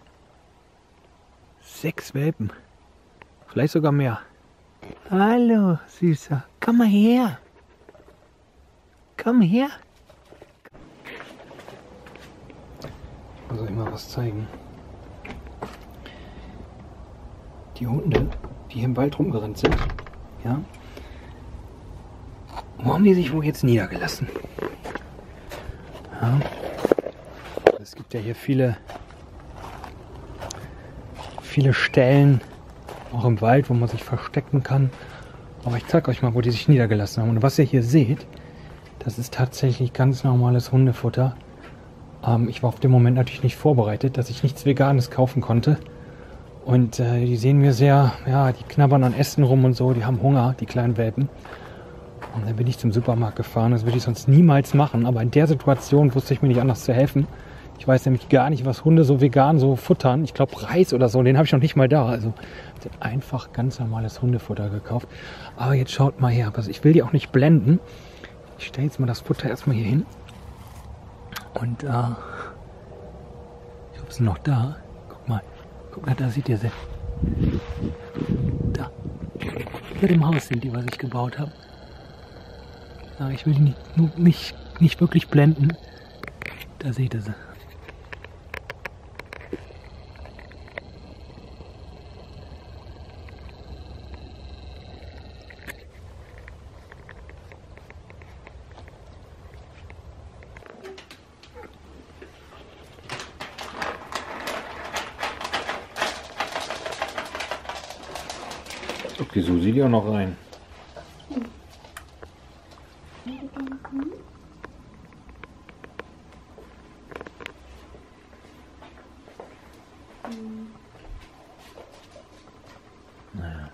6 Welpen. Vielleicht sogar mehr. Hallo, Süßer. Komm mal her. Komm her. Also immer was zeigen. Die Hunde, die hier im Wald rumgerannt sind, ja, wo haben die sich wohl jetzt niedergelassen? Ja. Es gibt ja hier viele Stellen, auch im Wald, wo man sich verstecken kann. Aber ich zeige euch mal, wo die sich niedergelassen haben. Und was ihr hier seht, das ist tatsächlich ganz normales Hundefutter. Ich war auf den Moment natürlich nicht vorbereitet, dass ich nichts Veganes kaufen konnte. Und die sehen mir sehr, ja, die knabbern an Ästen rum und so, die haben Hunger, die kleinen Welpen. Und dann bin ich zum Supermarkt gefahren, das würde ich sonst niemals machen. Aber in der Situation wusste ich mir nicht anders zu helfen. Ich weiß nämlich gar nicht, was Hunde so vegan so futtern. Ich glaube Reis oder so, den habe ich noch nicht mal da. Also einfach ganz normales Hundefutter gekauft. Aber jetzt schaut mal her, also ich will die auch nicht blenden. Ich stelle jetzt mal das Futter erstmal hier hin. Und ich hoffe, es sind noch da. Guck mal, da seht ihr sie. Da. Über dem Haus sind die, was ich gebaut habe. Ja, ich will die nicht wirklich blenden. Da seht ihr sie. Die Susi die auch noch rein. Naja.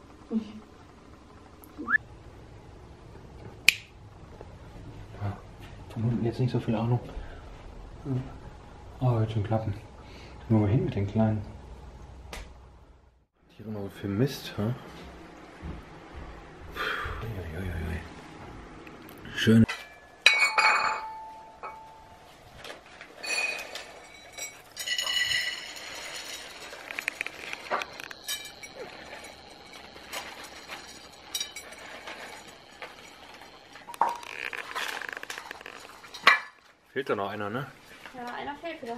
Ja, von unten jetzt nicht so viel Ahnung. Aber wird schon klappen. Nur mal hin mit den Kleinen. Hier noch viel Mist, ha? Schön. Fehlt da noch einer, ne? Ja, einer fehlt wieder.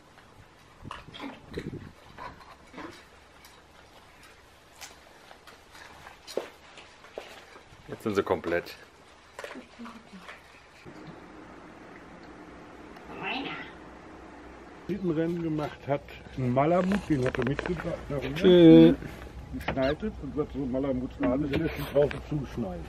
Jetzt sind sie komplett. Abschnittenrennen gemacht hat, ein Malamut, den hat er mitgebracht. Schön. Geschneidet und wird so Malamuts an, relativ draußen zuschneiden.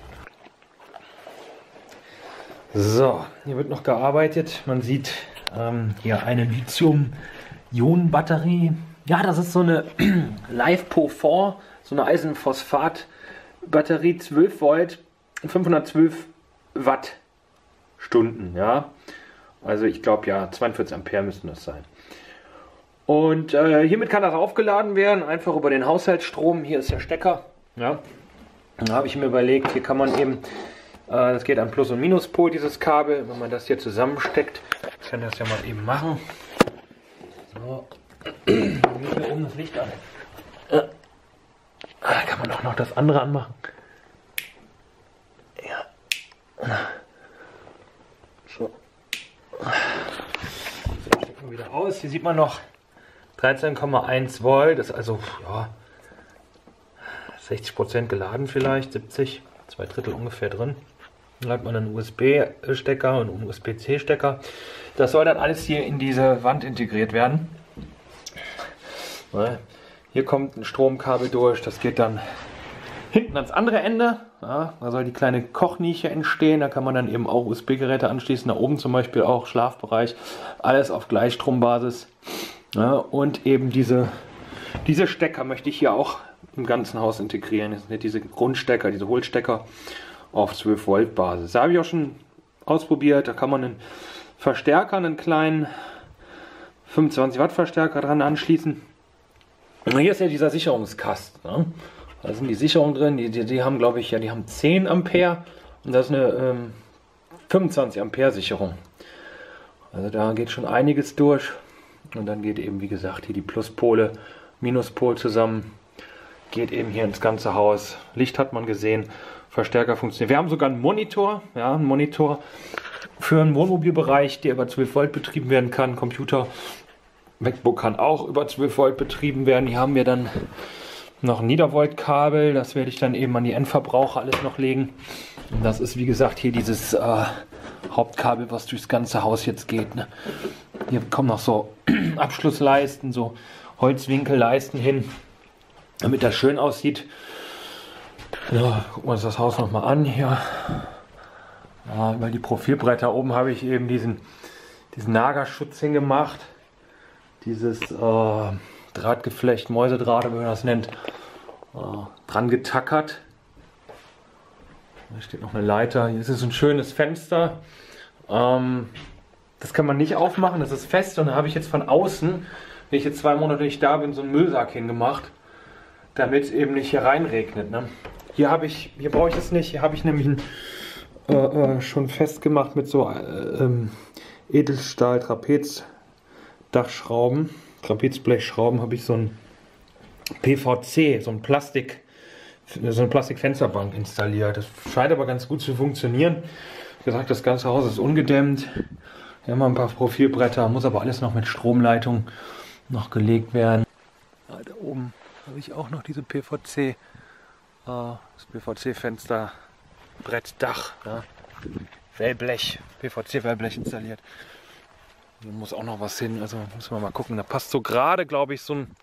So, hier wird noch gearbeitet. Man sieht hier eine Lithium-Ionen-Batterie. Ja, das ist so eine LiFePO4, so eine Eisenphosphat-Batterie, 12 Volt, 512 Wattstunden. Ja, also ich glaube ja 42 Ampere müssten das sein. Und hiermit kann das aufgeladen werden, einfach über den Haushaltsstrom. Hier ist der Stecker. Ja, da habe ich mir überlegt, hier kann man eben das geht an Plus- und Minuspol, dieses Kabel. Wenn man das hier zusammensteckt, kann ich das ja mal eben machen. So, dann geht hier oben das Licht an. Da kann man auch noch das andere anmachen. Ja. So. So, stecken wir wieder aus. Hier sieht man noch 13,1 Volt. Das ist also ja, 60% geladen vielleicht, 70, 2/3 ungefähr drin. Dann hat man einen USB-Stecker und einen USB-C-Stecker. Das soll dann alles hier in diese Wand integriert werden. Hier kommt ein Stromkabel durch, das geht dann hinten ans andere Ende. Ja, da soll die kleine Kochnische entstehen, da kann man dann eben auch USB-Geräte anschließen. Da oben zum Beispiel auch Schlafbereich, alles auf Gleichstrombasis. Ja, und eben diese Stecker möchte ich hier auch im ganzen Haus integrieren. Das sind diese Grundstecker, diese Hohlstecker auf 12 Volt Basis. Da habe ich auch schon ausprobiert. Da kann man einen Verstärker, einen kleinen 25 Watt Verstärker dran anschließen. Und hier ist ja dieser Sicherungskasten. Ne? Da sind die Sicherungen drin. Die haben, glaube ich, ja, die haben 10 Ampere und das ist eine 25 Ampere Sicherung. Also da geht schon einiges durch. Und dann geht eben, wie gesagt, hier die Pluspole, Minuspol zusammen. Geht eben hier ins ganze Haus. Licht hat man gesehen. Verstärker funktioniert. Wir haben sogar einen Monitor. Ja, einen Monitor für einen Wohnmobilbereich, der über 12 Volt betrieben werden kann. Computer, MacBook kann auch über 12 Volt betrieben werden. Hier haben wir dann noch ein Niedervoltkabel. Das werde ich dann eben an die Endverbraucher alles noch legen. Und das ist, wie gesagt, hier dieses Hauptkabel, was durchs ganze Haus jetzt geht. Ne? Hier kommen noch so Abschlussleisten, so Holzwinkelleisten hin, damit das schön aussieht. Ja, gucken wir uns das Haus noch mal an hier. Ja, weil die Profilbretter oben habe ich eben diesen Nagerschutz hingemacht. Dieses Drahtgeflecht, Mäusedraht, wie man das nennt, dran getackert. Da steht noch eine Leiter. Hier ist es ein schönes Fenster. Das kann man nicht aufmachen, das ist fest. Und da habe ich jetzt von außen, wenn ich jetzt 2 Monate nicht da bin, so einen Müllsack hingemacht, damit es eben nicht hier reinregnet. Ne? Hier brauche ich das nicht. Hier habe ich nämlich schon festgemacht mit so Edelstahl-Trapezdachschrauben, Trapezblechschrauben, habe ich so ein PVC, so eine Plastikfensterbank installiert. Das scheint aber ganz gut zu funktionieren. Wie gesagt, das ganze Haus ist ungedämmt. Hier haben wir ein paar Profilbretter, muss aber alles noch mit Stromleitung noch gelegt werden. Da oben habe ich auch noch diese PVC, das PVC-Fensterbrettdach, ja. Wellblech, PVC-Wellblech installiert. Da muss auch noch was hin, also müssen wir mal gucken. Da passt so gerade, glaube ich, so ein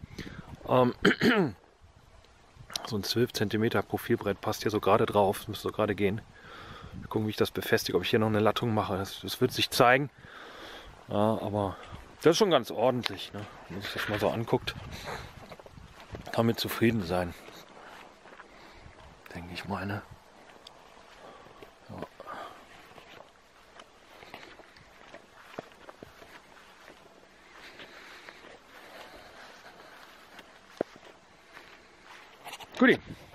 12 cm Profilbrett passt hier so gerade drauf. Das müsste so gerade gehen. Mal gucken, wie ich das befestige, ob ich hier noch eine Lattung mache. Das wird sich zeigen. Ja, aber das ist schon ganz ordentlich, ne? Wenn man sich das mal so anguckt, kann mit zufrieden sein. Denke ich mal, ne? Ja. Guti.